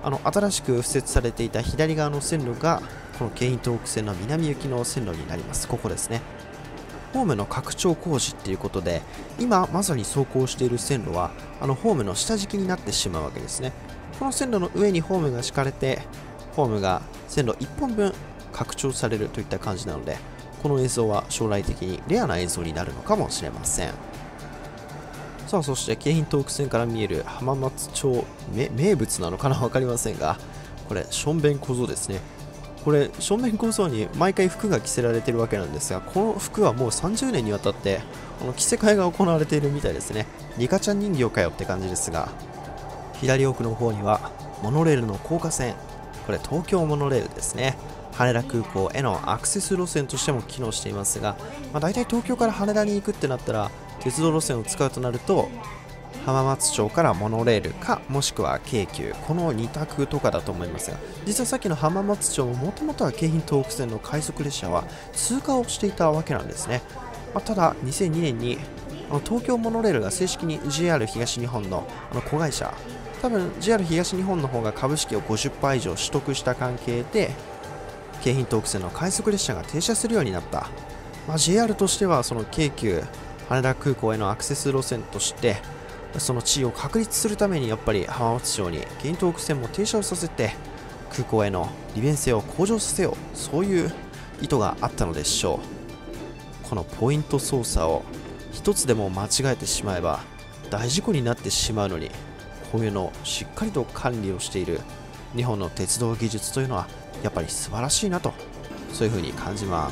S1: あの新しく敷設されていた左側の線路がこの京浜東北線の南行きの線路になります。ここですね。ホームの拡張工事っていうことで、今まさに走行している線路はあのホームの下敷きになってしまうわけですね。この線路の上にホームが敷かれて、ホームが線路いっぽんぶん拡張されるといった感じなので、この映像は将来的にレアな映像になるのかもしれません。さあ、そして京浜東北線から見える浜松町名物なのかな、分かりませんが、これしょんべん小僧ですね。これしょんべん小僧に毎回服が着せられているわけなんですが、この服はもうさんじゅうねんにわたってあの着せ替えが行われているみたいですね。リカちゃん人形かよって感じですが、左奥の方にはモノレールの高架線、これ東京モノレールですね。羽田空港へのアクセス路線としても機能していますが、まあ、大体東京から羽田に行くってなったら鉄道路線を使うとなると浜松町からモノレールか、もしくは京急、このに択とかだと思いますが、実はさっきの浜松町ももともとは京浜東北線の快速列車は通過をしていたわけなんですね。まあ、ただにせんにねんにあの東京モノレールが正式に ジェイアール 東日本のあの子会社、多分 ジェイアール 東日本の方が株式を ごじゅっパーセント 以上取得した関係で京浜東北線の快速列車が停車するようになった。まあ、ジェイアール としてはその京急羽田空港へのアクセス路線としてその地位を確立するために、やっぱり浜松町に京浜東北線も停車をさせて空港への利便性を向上させよう、そういう意図があったのでしょう。このポイント操作を一つでも間違えてしまえば大事故になってしまうのに、こういうのをしっかりと管理をしている日本の鉄道技術というのはやっぱり素晴らしいなと、そういう風に感じます。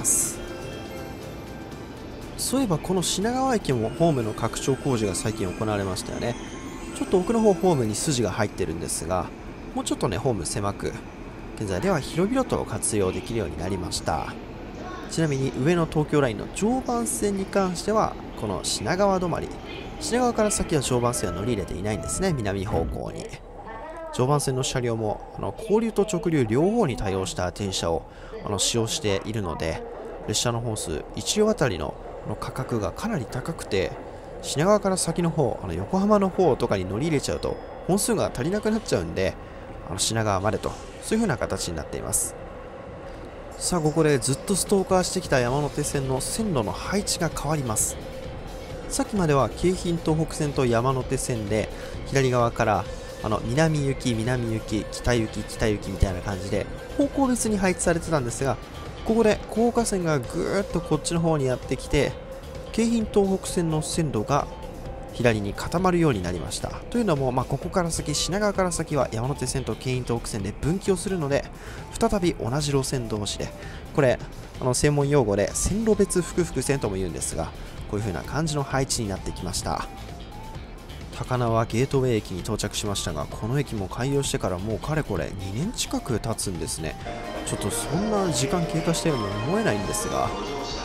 S1: そういえばこの品川駅もホームの拡張工事が最近行われましたよね。ちょっと奥の方ホームに筋が入ってるんですが、もうちょっとねホーム狭く、現在では広々と活用できるようになりました。ちなみに上の東京ラインの常磐線に関してはこの品川止まり、品川から先は常磐線は乗り入れていないんですね。南方向に常磐線の車両もあの交流と直流両方に対応した停車をあの使用しているので、列車の本数いち両あたりのの価格がかなり高くて、品川から先の方、あの横浜の方とかに乗り入れちゃうと本数が足りなくなっちゃうんで、あの品川までと、そういう風な形になっています。さあ、ここでずっとストーカーしてきた山手線の線路の配置が変わります。さっきまでは京浜東北線と山手線で左側からあの南行き南行き北行き北行きみたいな感じで方向別に配置されてたんですが、ここで高架線がぐーっとこっちの方にやってきて、京浜東北線の線路が左に固まるようになりました。というのも、まあ、ここから先、品川から先は山手線と京浜東北線で分岐をするので、再び同じ路線同士で、これあの専門用語で線路別複々線とも言うんですが、こういう風な感じの配置になってきました。高輪ゲートウェイ駅に到着しましたが、この駅も開業してからもうかれこれにねん近く経つんですね。ちょっとそんな時間経過したように思えないんですが、
S3: よん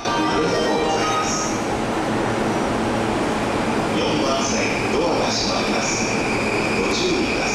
S3: ばん線ドアが閉まります。ご注意くだ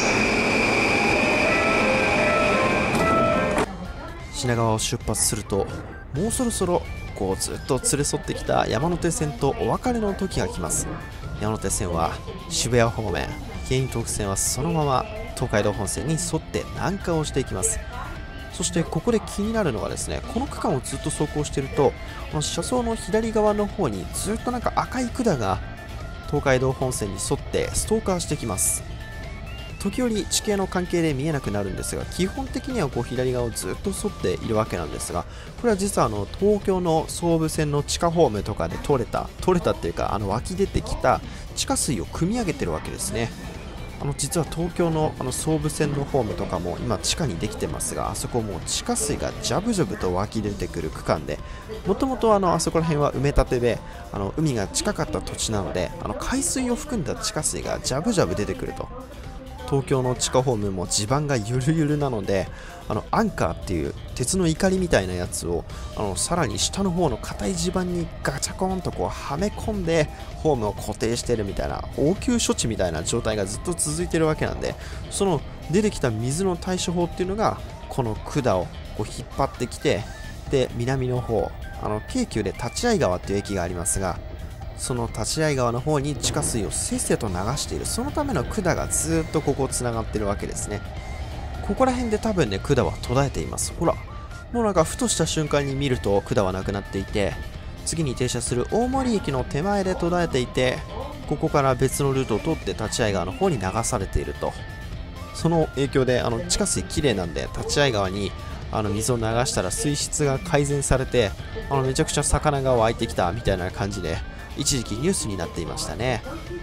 S3: さい。
S1: 品川を出発すると、もうそろそろこうずっと連れ添ってきた山手線とお別れの時が来ます。山手線は渋谷方面、京浜東北線はそのまま東海道本線に沿って南下をしていきます。そしてここで気になるのがですね、この区間をずっと走行していると、この車窓の左側の方にずっとなんか赤い管が東海道本線に沿ってストーカーしてきます。時折地形の関係で見えなくなるんですが、基本的にはこう左側をずっと沿っているわけなんですが、これは実はあの東京の総武線の地下ホームとかで取れた取れたっていうか、あの湧き出てきた地下水を汲み上げてるわけですね。あの実は東京のあの総武線のホームとかも今地下にできてますが、あそこもう地下水がジャブジャブと湧き出てくる区間で、もともとあのあそこら辺は埋め立てで、あの海が近かった土地なので、あの海水を含んだ地下水がジャブジャブ出てくると。東京の地下ホームも地盤がゆるゆるなので、あのアンカーっていう鉄の錨みたいなやつをあのさらに下の方の硬い地盤にガチャコーンとこうはめ込んでホームを固定しているみたいな応急処置みたいな状態がずっと続いているわけなんで、その出てきた水の対処法っていうのがこの管をこう引っ張ってきて、で南の方、あの京急で立会川っていう駅がありますが、その立会川の方に地下水をせっせと流している、そのための管がずっとここつながっているわけですね。 ここら辺で多分ね管は途絶えています。ほらもうなんかふとした瞬間に見ると管はなくなっていて、次に停車する大森駅の手前で途絶えていて、ここから別のルートを通って立会川の方に流されていると。その影響であの地下水きれいなんで、立会川にあの水を流したら水質が改善されて、あのめちゃくちゃ魚が湧いてきたみたいな感じで一時期ニュースになっていましたね。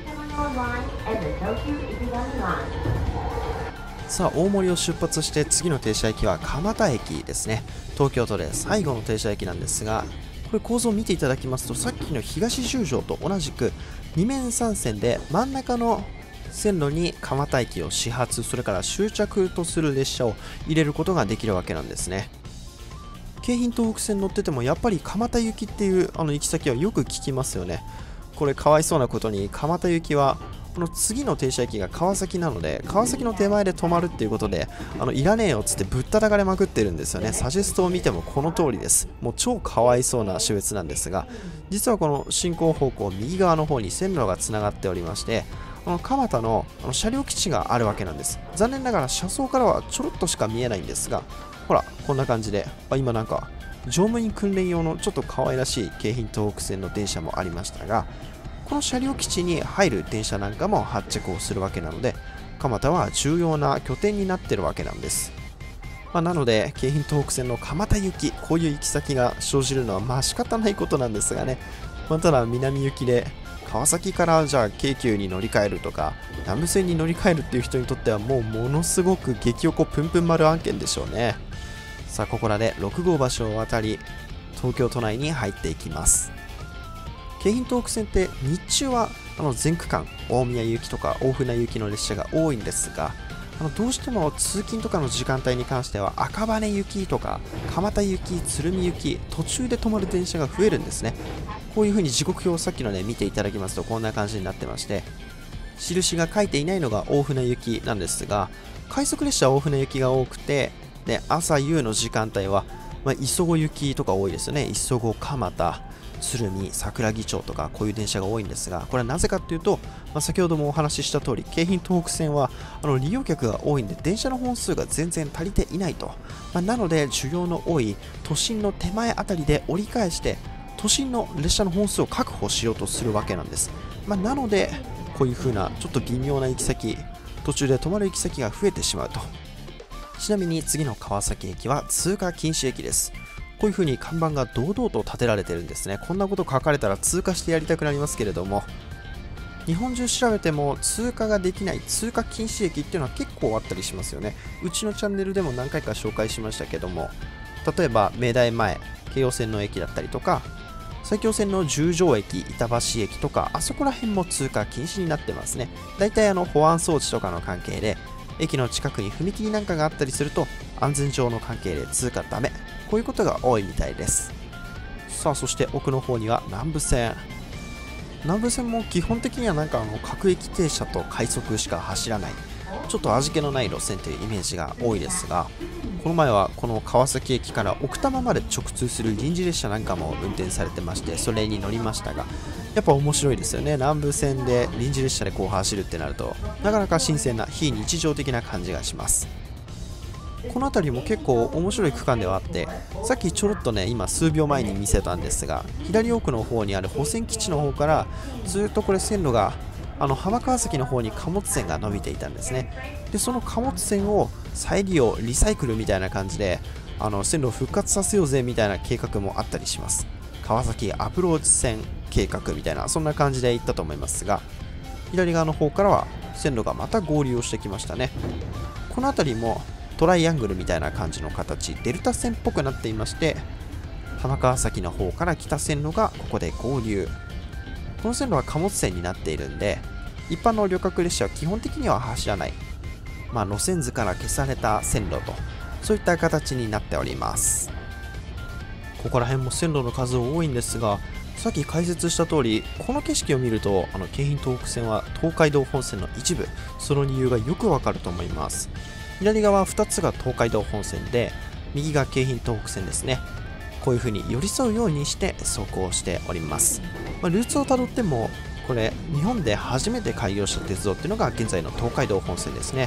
S1: さあ大森を出発して次の停車駅は蒲田駅ですね。東京都で最後の停車駅なんですが、これ構造を見ていただきますと、さっきの東十条と同じくに面さん線で真ん中の線路に蒲田駅を始発、それから終着とする列車を入れることができるわけなんですね。京浜東北線乗っててもやっぱり蒲田行きっていうあの行き先はよく聞きますよね。これかわいそうなことに蒲田行きはこの次の停車駅が川崎なので、川崎の手前で止まるっていうことで、あのいらねえよっつってぶったたかれまくってるんですよね。サジェストを見てもこの通りです。もう超かわいそうな種別なんですが、実はこの進行方向右側の方に線路がつながっておりまして、この蒲田のあの車両基地があるわけなんです。残念ながら車窓からはちょろっとしか見えないんですが、ほらこんな感じで、あ今なんか乗務員訓練用のちょっと可愛らしい京浜東北線の電車もありましたが、この車両基地に入る電車なんかも発着をするわけなので、蒲田は重要な拠点になっているわけなんです。まあ、なので京浜東北線の蒲田行き、こういう行き先が生じるのはまあ仕方ないことなんですがね、まあ、ただ南行きで川崎からじゃあ京急に乗り換えるとか南武線に乗り換えるっていう人にとってはもうものすごく激おこぷんぷん丸案件でしょうね。さあここらでろく号橋を渡り東京都内に入っていきます。京浜東北線って日中はあの全区間大宮行きとか大船行きの列車が多いんですが、あのどうしても通勤とかの時間帯に関しては赤羽行きとか蒲田行き、鶴見行き、途中で止まる電車が増えるんですね。こういう風に時刻表をさっきのね見ていただきますとこんな感じになってまして、印が書いていないのが大船行きなんですが、快速列車は大船行きが多くて、で朝夕の時間帯は、まあ、磯子行きとか多いですよね。磯子、蒲田、鶴見、桜木町とかこういう電車が多いんですが、これはなぜかというと、まあ、先ほどもお話しした通り京浜東北線はあの利用客が多いんで電車の本数が全然足りていないと、まあ、なので需要の多い都心の手前あたりで折り返して都心の列車の本数を確保しようとするわけなんです。まあ、なのでこういう風なちょっと微妙な行き先、途中で止まる行き先が増えてしまうと。ちなみに次の川崎駅は通過禁止駅です。こういう風に看板が堂々と立てられてるんですね。こんなこと書かれたら通過してやりたくなりますけれども、日本中調べても通過ができない通過禁止駅っていうのは結構あったりしますよね。うちのチャンネルでも何回か紹介しましたけども、例えば明大前京葉線の駅だったりとか埼京線の十条駅、板橋駅とかあそこら辺も通過禁止になってますね。だいたいあの保安装置とかの関係で駅の近くに踏切なんかがあったりすると安全上の関係で通過ダメ、こういうことが多いみたいです。さあそして奥の方には南武線。南武線も基本的にはなんかあの各駅停車と快速しか走らない、ちょっと味気のない路線というイメージが多いですが、この前はこの川崎駅から奥多摩まで直通する臨時列車なんかも運転されてまして、それに乗りましたがやっぱ面白いですよね。南武線で臨時列車でこう走るってなるとなかなか新鮮な非日常的な感じがします。この辺りも結構面白い区間ではあって、さっきちょろっとね今数秒前に見せたんですが、左奥の方にある保線基地の方からずっとこれ線路があの浜川崎の方に貨物線が伸びていたんですね。でその貨物線を再利用リサイクルみたいな感じであの線路を復活させようぜみたいな計画もあったりします。川崎アプローチ線計画みたいなそんな感じで行ったと思いますが、左側の方からは線路がまた合流をしてきましたね。この辺りもトライアングルみたいな感じの形、デルタ線っぽくなっていまして、浜川崎の方から来た線路がここで合流。この線路は貨物線になっているんで一般の旅客列車は基本的には走らない、まあ、路線図から消された線路とそういった形になっております。ここら辺も線路の数多いんですが、さっき解説した通りこの景色を見るとあの京浜東北線は東海道本線の一部、その理由がよくわかると思います。左側ふたつが東海道本線で右が京浜東北線ですね。こういう風に寄り添うようにして走行しております。まあ、ルーツをたどってもこれ日本で初めて開業した鉄道っていうのが現在の東海道本線ですね。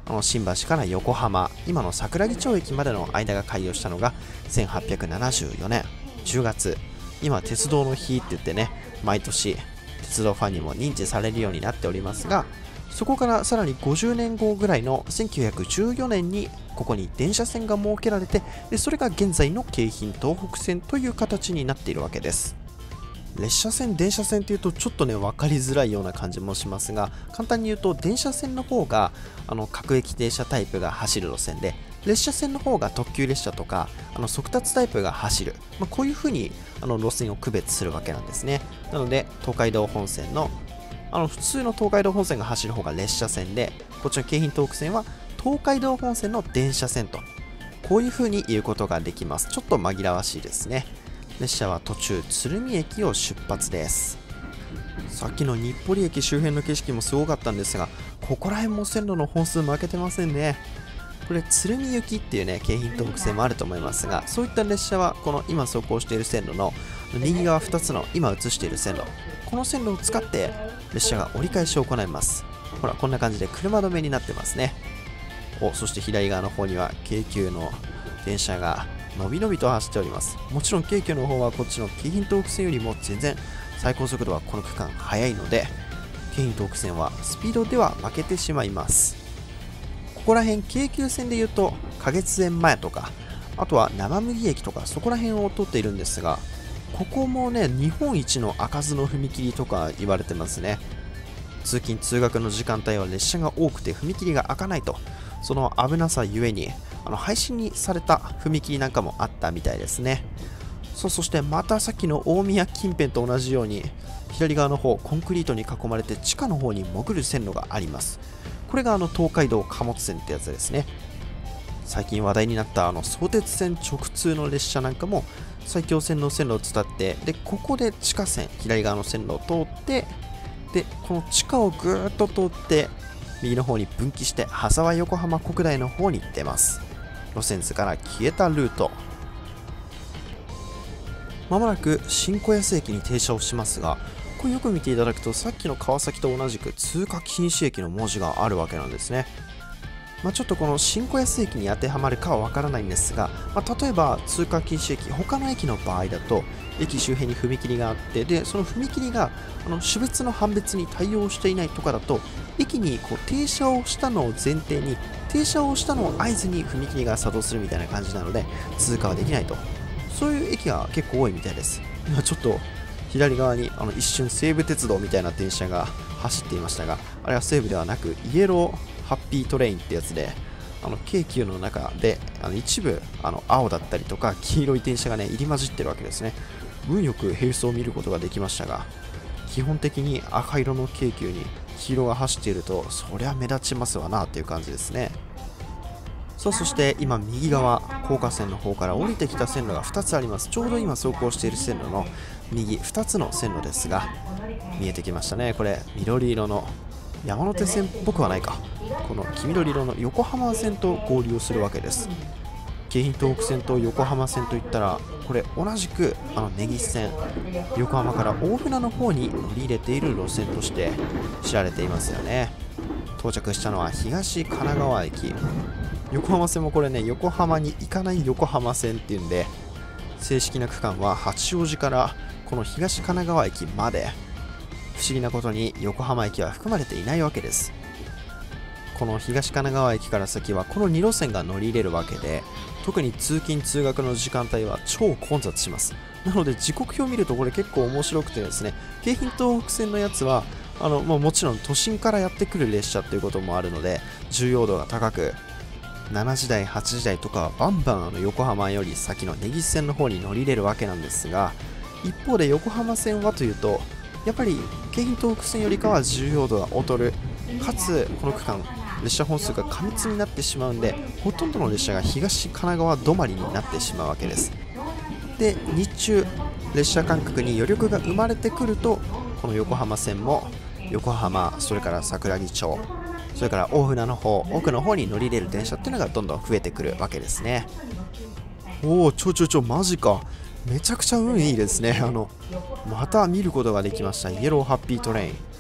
S1: あの新橋から横浜、今の桜木町駅までの間が開業したのがせんはっぴゃくななじゅうよねんじゅうがつ。今鉄道の日って言ってね、毎年鉄道ファンにも認知されるようになっておりますが、そこからさらにごじゅうねんごぐらいのせんきゅうひゃくじゅうよねんにここに電車線が設けられて、でそれが現在の京浜東北線という形になっているわけです。列車線、電車線っていうとちょっとね分かりづらいような感じもしますが、簡単に言うと電車線の方があの各駅停車タイプが走る路線で、列車線の方が特急列車とかあの速達タイプが走る、まあ、こういう風にあの路線を区別するわけなんですね。なので東海道本線のあの普通の東海道本線が走る方が列車線で、こっちの京浜東北線は東海道本線の電車線と、こういう風に言うことができます。ちょっと紛らわしいですね。列車は途中鶴見駅を出発です。さっきの日暮里駅周辺の景色もすごかったんですが、ここら辺も線路の本数負けてませんね。これ鶴見行きっていうね京浜東北線もあると思いますが、そういった列車はこの今走行している線路の右側ふたつの今映している線路、この線路を使って列車が折り返しを行います。ほらこんな感じで車止めになってますね。お、そして左側の方には京急の電車がのびのびと走っております。もちろん京急の方はこっちの京浜東北線よりも全然最高速度はこの区間速いので、京浜東北線はスピードでは負けてしまいます。ここら辺京急線でいうと花月園前とか、あとは生麦駅とかそこら辺を通っているんですが、ここもね日本一の開かずの踏切とか言われてますね。通勤通学の時間帯は列車が多くて踏切が開かないと、その危なさゆえにあの廃止にされた踏切なんかもあったみたいですね。そう、そしてまたさっきの大宮近辺と同じように左側の方コンクリートに囲まれて地下の方に潜る線路があります。これがあの東海道貨物線ってやつですね。最近話題になったあの相鉄線直通の列車なんかも埼京線の線路を伝って、でここで地下線左側の線路を通って、でこの地下をぐーっと通って右の方に分岐して羽沢横浜国大の方に出ます。路線図から消えたルート。まもなく新小安駅に停車をしますが、これよく見ていただくとさっきの川崎と同じく通過禁止駅の文字があるわけなんですね。まあ、ちょっとこの新小安駅に当てはまるかはわからないんですが、まあ、例えば通過禁止駅、他の駅の場合だと駅周辺に踏切があって、でその踏切があの種別の判別に対応していないとかだと、駅にこう停車をしたのを前提に停車をしたのを合図に踏切が作動するみたいな感じなので通過はできないと、そういう駅が結構多いみたいです。今ちょっと左側にあの一瞬西武鉄道みたいな電車が走っていましたが、あれは西武ではなくイエローハッピートレインってやつで、あの京急の中であの一部あの青だったりとか黄色い電車がね入り混じってるわけですね。運よく並走を見ることができましたが、基本的に赤色の京急に黄色が走っているとそりゃ目立ちますわなっていう感じですね。そう、そして今右側高架線の方から降りてきた線路がふたつあります。ちょうど今走行している線路の右ふたつの線路ですが見えてきましたね。これ緑色の山手線っぽくはないか、この黄緑色の横浜線と合流するわけです。京浜東北線と横浜線といったらこれ同じくあの根岸線、横浜から大船の方に乗り入れている路線として知られていますよね。到着したのは東神奈川駅。横浜線もこれね横浜に行かない横浜線っていうんで、正式な区間は八王子からこの東神奈川駅まで。不思議なことに横浜駅は含まれていないわけです。この東神奈川駅から先はこのに路線が乗り入れるわけで、特に通勤通学の時間帯は超混雑します。なので時刻表を見るとこれ結構面白くてですね、京浜東北線のやつはあの、まあ、もちろん都心からやってくる列車ということもあるので重要度が高く、しちじ台はちじ台とかはバンバンあの横浜より先の根岸線の方に乗り入れるわけなんですが、一方で横浜線はというとやっぱり京浜東北線よりかは重要度が劣る、かつこの区間列車本数が過密になってしまうんで、ほとんどの列車が東神奈川止まりになってしまうわけです。で日中列車間隔に余力が生まれてくると、この横浜線も横浜、それから桜木町、それから大船の方奥の方に乗り入れる電車っていうのがどんどん増えてくるわけですね。おお、ちょちょちょマジか、めちゃくちゃ運いいですね。あのまた見ることができましたイエローハッピートレイン。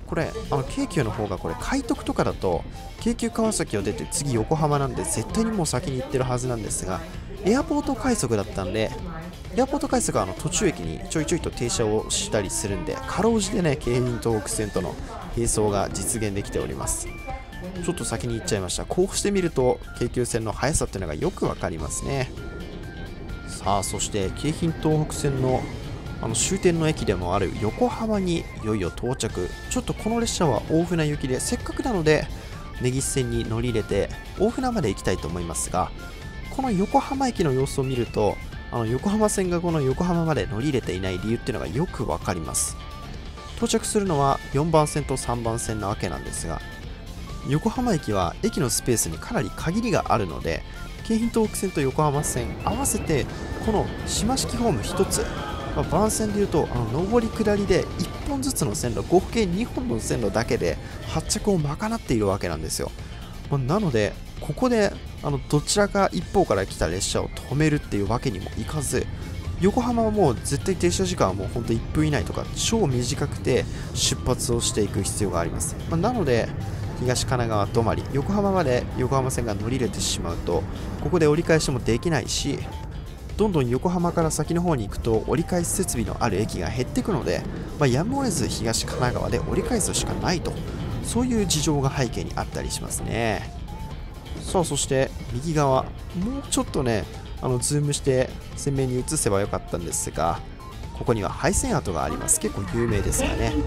S1: これあの京急の方がこれ快特とかだと京急川崎を出て次横浜なんで絶対にもう先に行ってるはずなんですが、エアポート快速だったんで、エアポート快速はあの途中駅にちょいちょいと停車をしたりするんで、かろうじてね京浜東北線との並走が実現できております。ちょっと先に行っちゃいました。こうしてみると京急線の速さっていうのがよくわかりますね。さあ、そして京浜東北線のあの終点の駅でもある横浜にいよいよ到着。ちょっとこの列車は大船行きで、せっかくなので根岸線に乗り入れて大船まで行きたいと思いますが、この横浜駅の様子を見ると、あの横浜線がこの横浜まで乗り入れていない理由っていうのがよくわかります。到着するのはよんばん線とさんばん線なわけなんですが、横浜駅は駅のスペースにかなり限りがあるので、京浜東北線と横浜線合わせてこの島式ホームひとつ、まあ、番線でいうとあの上り下りでいっぽんずつの線路、合計にほんの線路だけで発着を賄っているわけなんですよ。まあ、なのでここであのどちらか一方から来た列車を止めるっていうわけにもいかず、横浜はもう絶対停車時間はもうほんといっぷん以内とか超短くて出発をしていく必要があります。まあ、なので東神奈川止まり、横浜まで横浜線が乗り入れてしまうとここで折り返しもできないし、どんどん横浜から先の方に行くと折り返し設備のある駅が減っていくので、まあ、やむを得ず東神奈川で折り返すしかないと、そういう事情が背景にあったりしますね。さあ、そして右側、もうちょっとねあのズームして鮮明に映せばよかったんですが、ここには廃線跡があります。結構有名ですよね。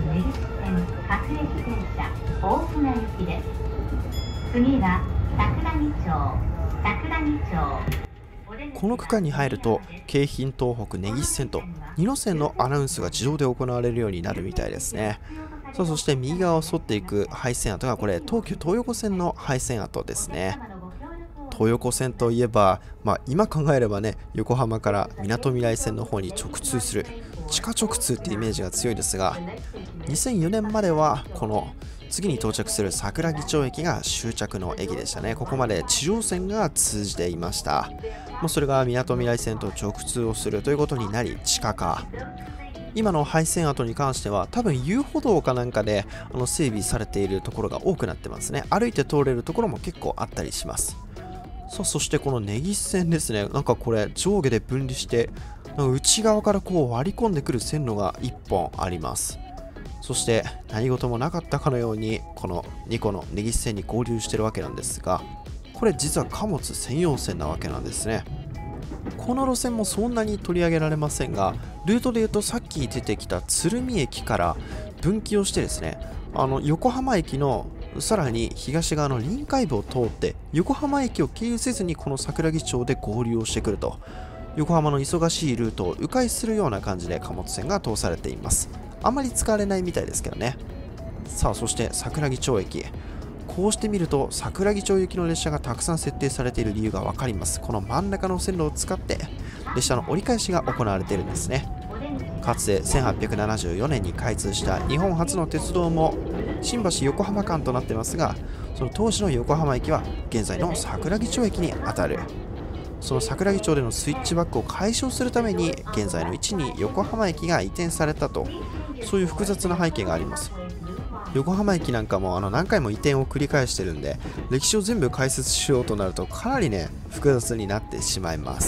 S2: 大船行きです。次は桜木町、桜木町。
S1: この区間に入ると京浜東北根岸線とに路線のアナウンスが自動で行われるようになるみたいですね。さあ、そして右側を沿っていく廃線跡がこれ東急東横線の廃線跡ですね。東横線といえば、まあ、今考えればね横浜からみなとみらい線の方に直通する地下直通ってイメージが強いですが、にせんよねんまではこの次に到着する桜木町駅が終着の駅でしたね。ここまで地上線が通じていました。もうそれがみなとみらい線と直通をするということになり地下化。今の廃線跡に関しては多分遊歩道かなんかであの整備されているところが多くなってますね。歩いて通れるところも結構あったりします。さあ、そしてこの根岸線ですね。なんかこれ上下で分離して内側からこう割り込んでくる線路がいっぽんあります。そして何事もなかったかのようにこのにこの根岸線に合流してるわけなんですが、これ実は貨物専用線なわけなんですね。この路線もそんなに取り上げられませんが、ルートでいうとさっき出てきた鶴見駅から分岐をしてですね、あの横浜駅のさらに東側の臨海部を通って横浜駅を経由せずにこの桜木町で合流をしてくると、横浜の忙しいルートを迂回するような感じで貨物船が通されています。あまり使われないみたいですけどね。さあ、そして桜木町駅、こうしてみると桜木町行きの列車がたくさん設定されている理由が分かります。この真ん中の線路を使って列車の折り返しが行われているんですね。かつてせんはっぴゃくななじゅうよねんに開通した日本初の鉄道も新橋横浜間となっていますが、その当時の横浜駅は現在の桜木町駅にあたる。その桜木町でのスイッチバックを解消するために現在の位置に横浜駅が移転されたと、そういう複雑な背景があります。横浜駅なんかもあの何回も移転を繰り返してるんで、歴史を全部解説しようとなるとかなりね複雑になってしまいます。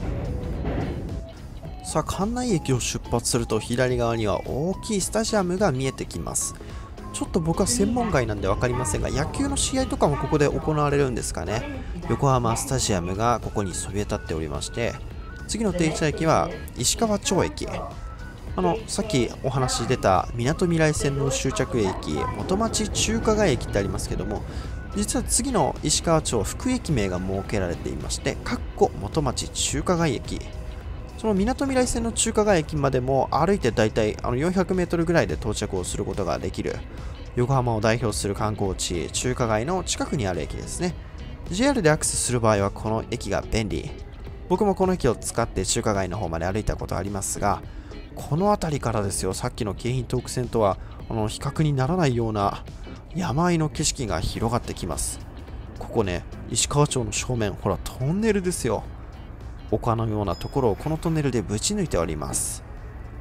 S1: さあ、関内駅を出発すると左側には大きいスタジアムが見えてきます。ちょっと僕は専門外なんで分かりませんが、野球の試合とかもここで行われるんですかね。横浜スタジアムがここにそびえ立っておりまして、次の停車駅は石川町駅、あのさっきお話出たみなとみらい線の終着駅元町中華街駅ってありますけども、実は次の石川町副駅名が設けられていまして、かっこ元町中華街駅。そのみなとみらい線の中華街駅までも歩いてだいたいあのよんひゃくメートルぐらいで到着をすることができる横浜を代表する観光地中華街の近くにある駅ですね。 ジェイアール でアクセスする場合はこの駅が便利。僕もこの駅を使って中華街の方まで歩いたことありますが、この辺りからですよ、さっきの京浜東北線とはあの比較にならないような山あいの景色が広がってきます。ここね、石川町の正面、ほらトンネルですよ。丘のようなところをこのトンネルでぶち抜いております。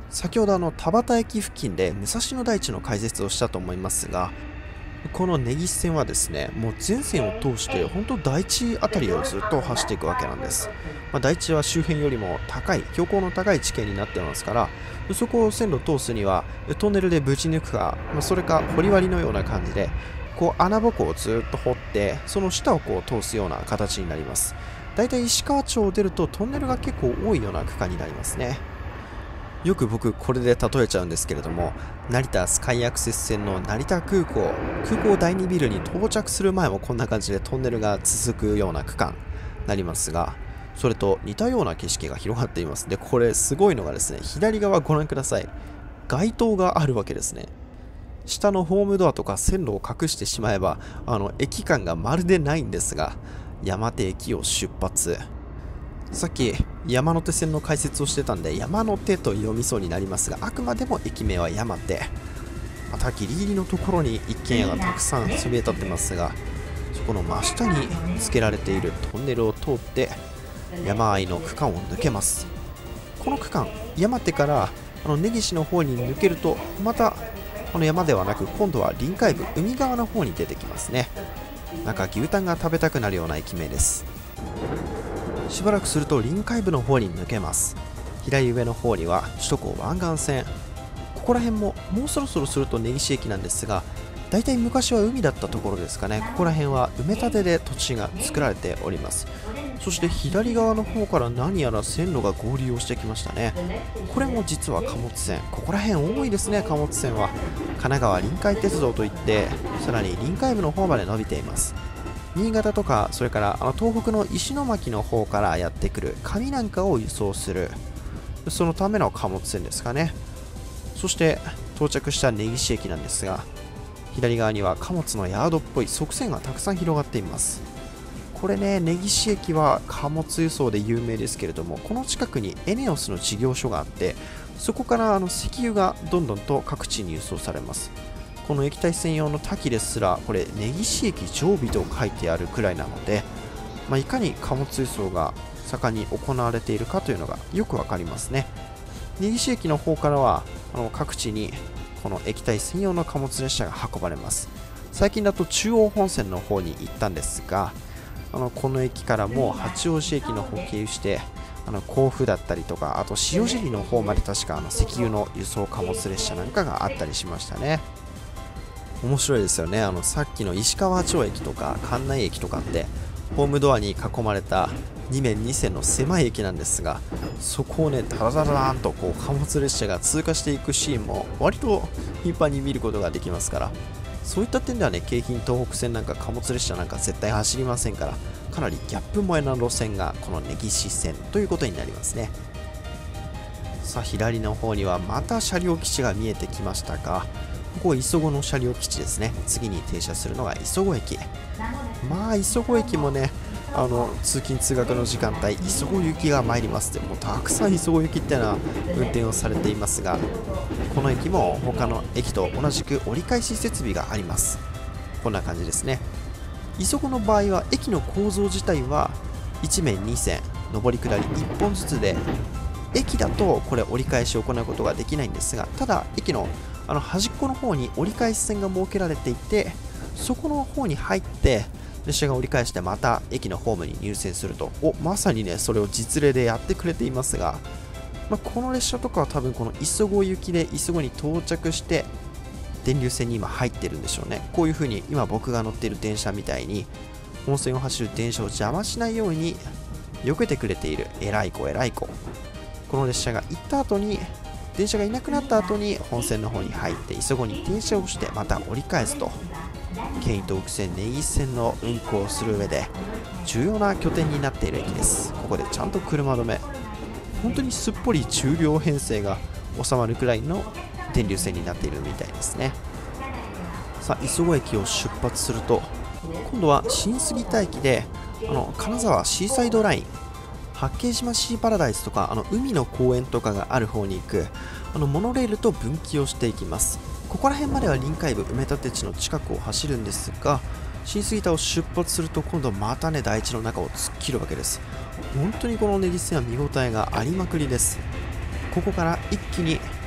S1: 先ほどあの田端駅付近で武蔵野台地の解説をしたと思いますが、この根岸線はですね、もう全線を通して本当台地あたりをずっと走っていくわけなんです。まあ、台地は周辺よりも高い標高の高い地形になっていますから、そこを線路を通すにはトンネルでぶち抜くか、まあ、それか掘り割りのような感じでこう穴ぼこをずっと掘ってその下をこう通すような形になります。だいたい石川町を出るとトンネルが結構多いような区間になりますね。よく僕これで例えちゃうんですけれども、成田スカイアクセス線の成田空港空港だいにビルに到着する前もこんな感じでトンネルが続くような区間になりますが、それと似たような景色が広がっています。でこれすごいのがですね、左側ご覧ください。街灯があるわけですね。下のホームドアとか線路を隠してしまえばあの駅間がまるでないんですが、山手駅を出発。さっき山手線の解説をしてたんで山手と読みそうになりますが、あくまでも駅名は山手。またギリギリのところに一軒家がたくさんそびえ立ってますが、そこの真下につけられているトンネルを通って山あいの区間を抜けます。この区間山手からあの根岸の方に抜けるとまたこの山ではなく今度は臨海部海側の方に出てきますね。なんか牛タンが食べたくなるような駅名です。しばらくすると臨海部の方に抜けます。左上の方には首都高湾岸線、ここら辺ももうそろそろすると根岸駅なんですが、だいたい昔は海だったところですかね。ここら辺は埋め立てで土地が作られております。そして左側の方から何やら線路が合流をしてきましたね。これも実は貨物線、ここら辺多いですね。貨物線は神奈川臨海鉄道といってさらに臨海部の方まで伸びています。新潟とかそれからあの東北の石巻の方からやってくる紙なんかを輸送する、そのための貨物線ですかね。そして到着した根岸駅なんですが、左側には貨物のヤードっぽい側線がたくさん広がっています。これね、根岸駅は貨物輸送で有名ですけれども、この近くにエネオスの事業所があって、そこからあの石油がどんどんと各地に輸送されます。この液体専用の滝ですらこれ根岸駅常備と書いてあるくらいなので、まあ、いかに貨物輸送が盛んに行われているかというのがよくわかりますね。根岸駅の方からはあの各地にこの液体専用の貨物列車が運ばれます。最近だと中央本線の方に行ったんですが、あのこの駅からも八王子駅の方を経由してあの甲府だったりとか、あと塩尻の方まで確かあの石油の輸送貨物列車なんかがあったりしましたね。面白いですよね。あのさっきの石川町駅とか関内駅とかってホームドアに囲まれたに面に線の狭い駅なんですが、そこをねダラダラーンとこう貨物列車が通過していくシーンも割と頻繁に見ることができますから、そういった点ではね京浜東北線なんか貨物列車なんか絶対走りませんから、かなりギャップ萌えな路線がこの根岸線ということになりますね。さあ左の方にはまた車両基地が見えてきましたが、ここ磯子の車両基地ですね。次に停車するのが磯子駅。まあ磯子駅もね、あの通勤通学の時間帯磯子行きが参りますで、もうたくさん磯子行きっていうのは運転をされていますが、この駅も他の駅と同じく折り返し設備があります。こんな感じですね。磯子の場合は駅の構造自体はいち面に線上り下りいっぽんずつで、駅だとこれ折り返しを行うことができないんですが、ただ駅のあの端っこの方に折り返し線が設けられていて、そこの方に入って列車が折り返してまた駅のホームに入線すると、おまさにねそれを実例でやってくれていますが、まあ、この列車とかは多分この磯子行きで磯子に到着して電流線に今入ってるんでしょうね。こういう風に今僕が乗っている電車みたいに本線を走る電車を邪魔しないように避けてくれている偉い子偉い子。この列車が行った後に電車がいなくなった後に本線の方に入って磯子に停車をしてまた折り返すと、京浜東北線根岸線の運行をする上で重要な拠点になっている駅です。ここでちゃんと車止め、本当にすっぽり中両編成が収まるくらいの電流線になっているみたいですね。さあ磯子駅を出発すると今度は新杉田駅であの金沢シーサイドライン、八景島シーパラダイスとかあの海の公園とかがある方に行くあのモノレールと分岐をしていきます。ここら辺までは臨海部埋め立て地の近くを走るんですが、新杉田を出発すると今度またね台地の中を突っ切るわけです。本当にこの根岸線は見応えがありまくりです。ここから一気に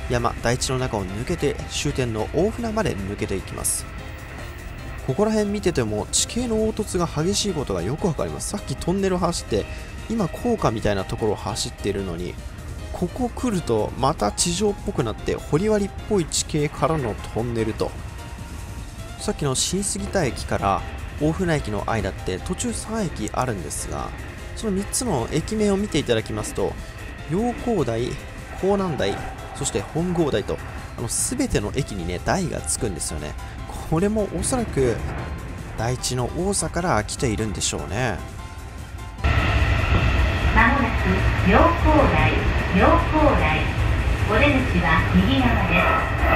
S1: 山台地の中を抜けて終点の大船まで抜けていきます。ここら辺見てても地形の凹凸が激しいことがよくわかります。さっきトンネル走って今高架みたいなところを走っているのに、ここ来るとまた地上っぽくなって掘割っぽい地形からのトンネルと、さっきの新杉田駅から大船駅の間って途中さん駅あるんですが、そのみっつの駅名を見ていただきますと、陽光台、港南台、そして本郷台と、あの全ての駅にね台がつくんですよね。これもおそらく台地の多さから来ているんでしょうね。
S2: まもなく陽光台、陽光台、お出口は右側です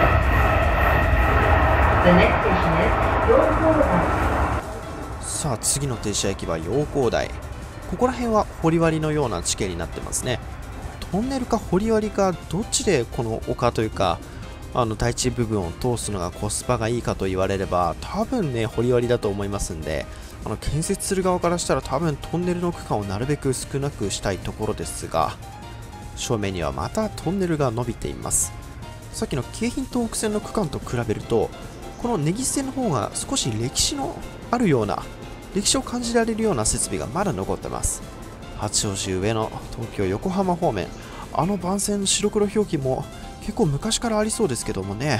S2: 。The next station is 陽光台。
S1: さあ次の停車駅は陽光台。ここら辺は掘割のような地形になってますね。トンネルか掘割かどっちでこの丘というかあの台地部分を通すのがコスパがいいかと言われれば多分ね掘割だと思いますんで、あの建設する側からしたら多分トンネルの区間をなるべく少なくしたいところですが、正面にはまたトンネルが伸びています。さっきの京浜東北線の区間と比べるとこの根岸線の方が少し歴史のあるような歴史を感じられるような設備がまだ残ってます。八王子上野、東京横浜方面、あの番線の白黒表記も結構昔からありそうですけどもね。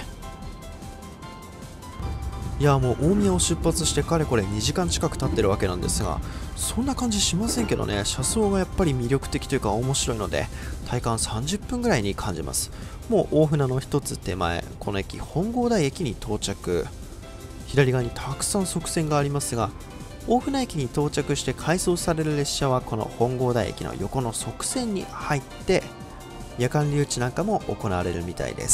S1: いやもう大宮を出発してかれこれにじかん近く経ってるわけなんですが、そんな感じしませんけどね。車窓がやっぱり魅力的というか面白いので体感さんじゅっぷんぐらいに感じます。もう大船の一つ手前、この駅本郷台駅に到着。左側にたくさん側線がありますが、大船駅に到着して改装される列車はこの本郷台駅の横の側線に入って夜間留置なんかも行われるみたいです。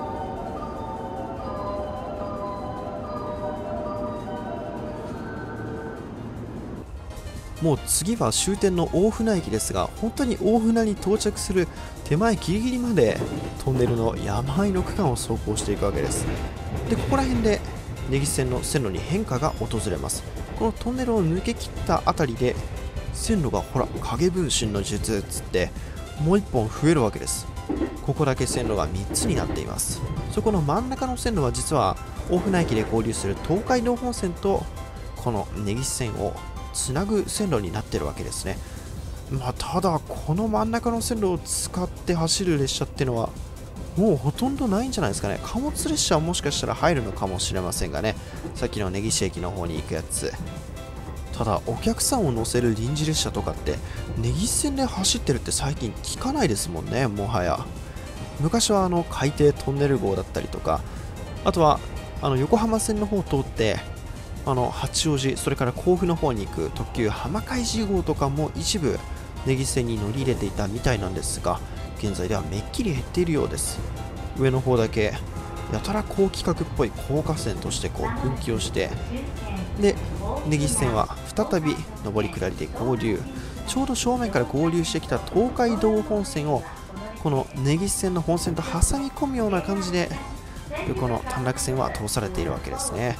S1: もう次は終点の大船駅ですが、本当に大船に到着する手前ギリギリまでトンネルの山あいの区間を走行していくわけです。でここら辺で根岸線の線路に変化が訪れます。このトンネルを抜け切ったあたりで線路がほら影分身の術つってもういっぽん増えるわけです。ここだけ線路がみっつになっています。そこの真ん中の線路は実は大船駅で合流する東海道本線とこの根岸線をつなぐ線路になっているわけですね。まあ、ただこの真ん中の線路を使って走る列車っていうのはもうほとんどないんじゃないですかね。貨物列車はもしかしたら入るのかもしれませんがね。さっきの根岸駅の方に行くやつ。ただお客さんを乗せる臨時列車とかって根岸線で走ってるって最近聞かないですもんね。もはや昔はあの海底トンネル号だったりとか、あとはあの横浜線の方を通ってあの八王子、それから甲府の方に行く特急浜海事号とかも一部根岸線に乗り入れていたみたいなんですが、現在ではめっきり減っているようです。上の方だけやたら高規格っぽい高架線としてこう分岐をして、で根岸線は再び上り下りで合流。ちょうど正面から合流してきた東海道本線をこの根岸線の本線と挟み込むような感じでこの短絡線は通されているわけですね。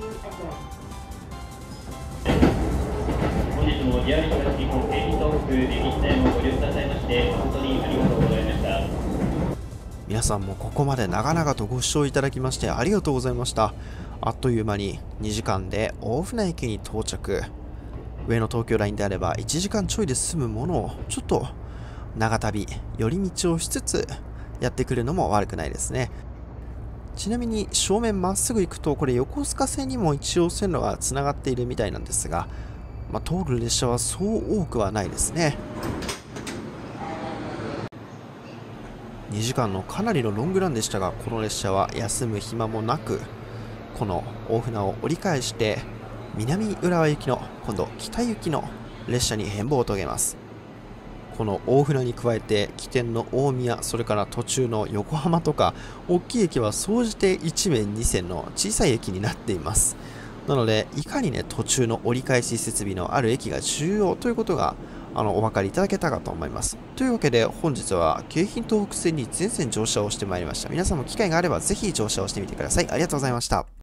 S4: 本日も ジェイアール 東日本京浜東北根岸線をご利用くださいまして誠にありがとうございました。
S1: 皆さんもここまで長々とご視聴いただきましてありがとうございました。あっという間ににじかんで大船駅に到着。上の東京ラインであればいちじかんちょいで済むものをちょっと長旅寄り道をしつつやってくるのも悪くないですね。ちなみに正面まっすぐ行くとこれ横須賀線にも一応線路がつながっているみたいなんですが、まあ、通る列車はそう多くはないですね。にじかんのかなりのロングランでしたが、この列車は休む暇もなくこの大船を折り返して南浦和行きの今度北行きの列車に変貌を遂げます。この大船に加えて起点の大宮、それから途中の横浜とか大きい駅は総じていち面に線の小さい駅になっています。なのでいかにね途中の折り返し設備のある駅が重要ということがあのお分かりいただけたかと思います。というわけで本日は京浜東北線に全線乗車をしてまいりました。皆さんも機会があればぜひ乗車をしてみてください。ありがとうございました。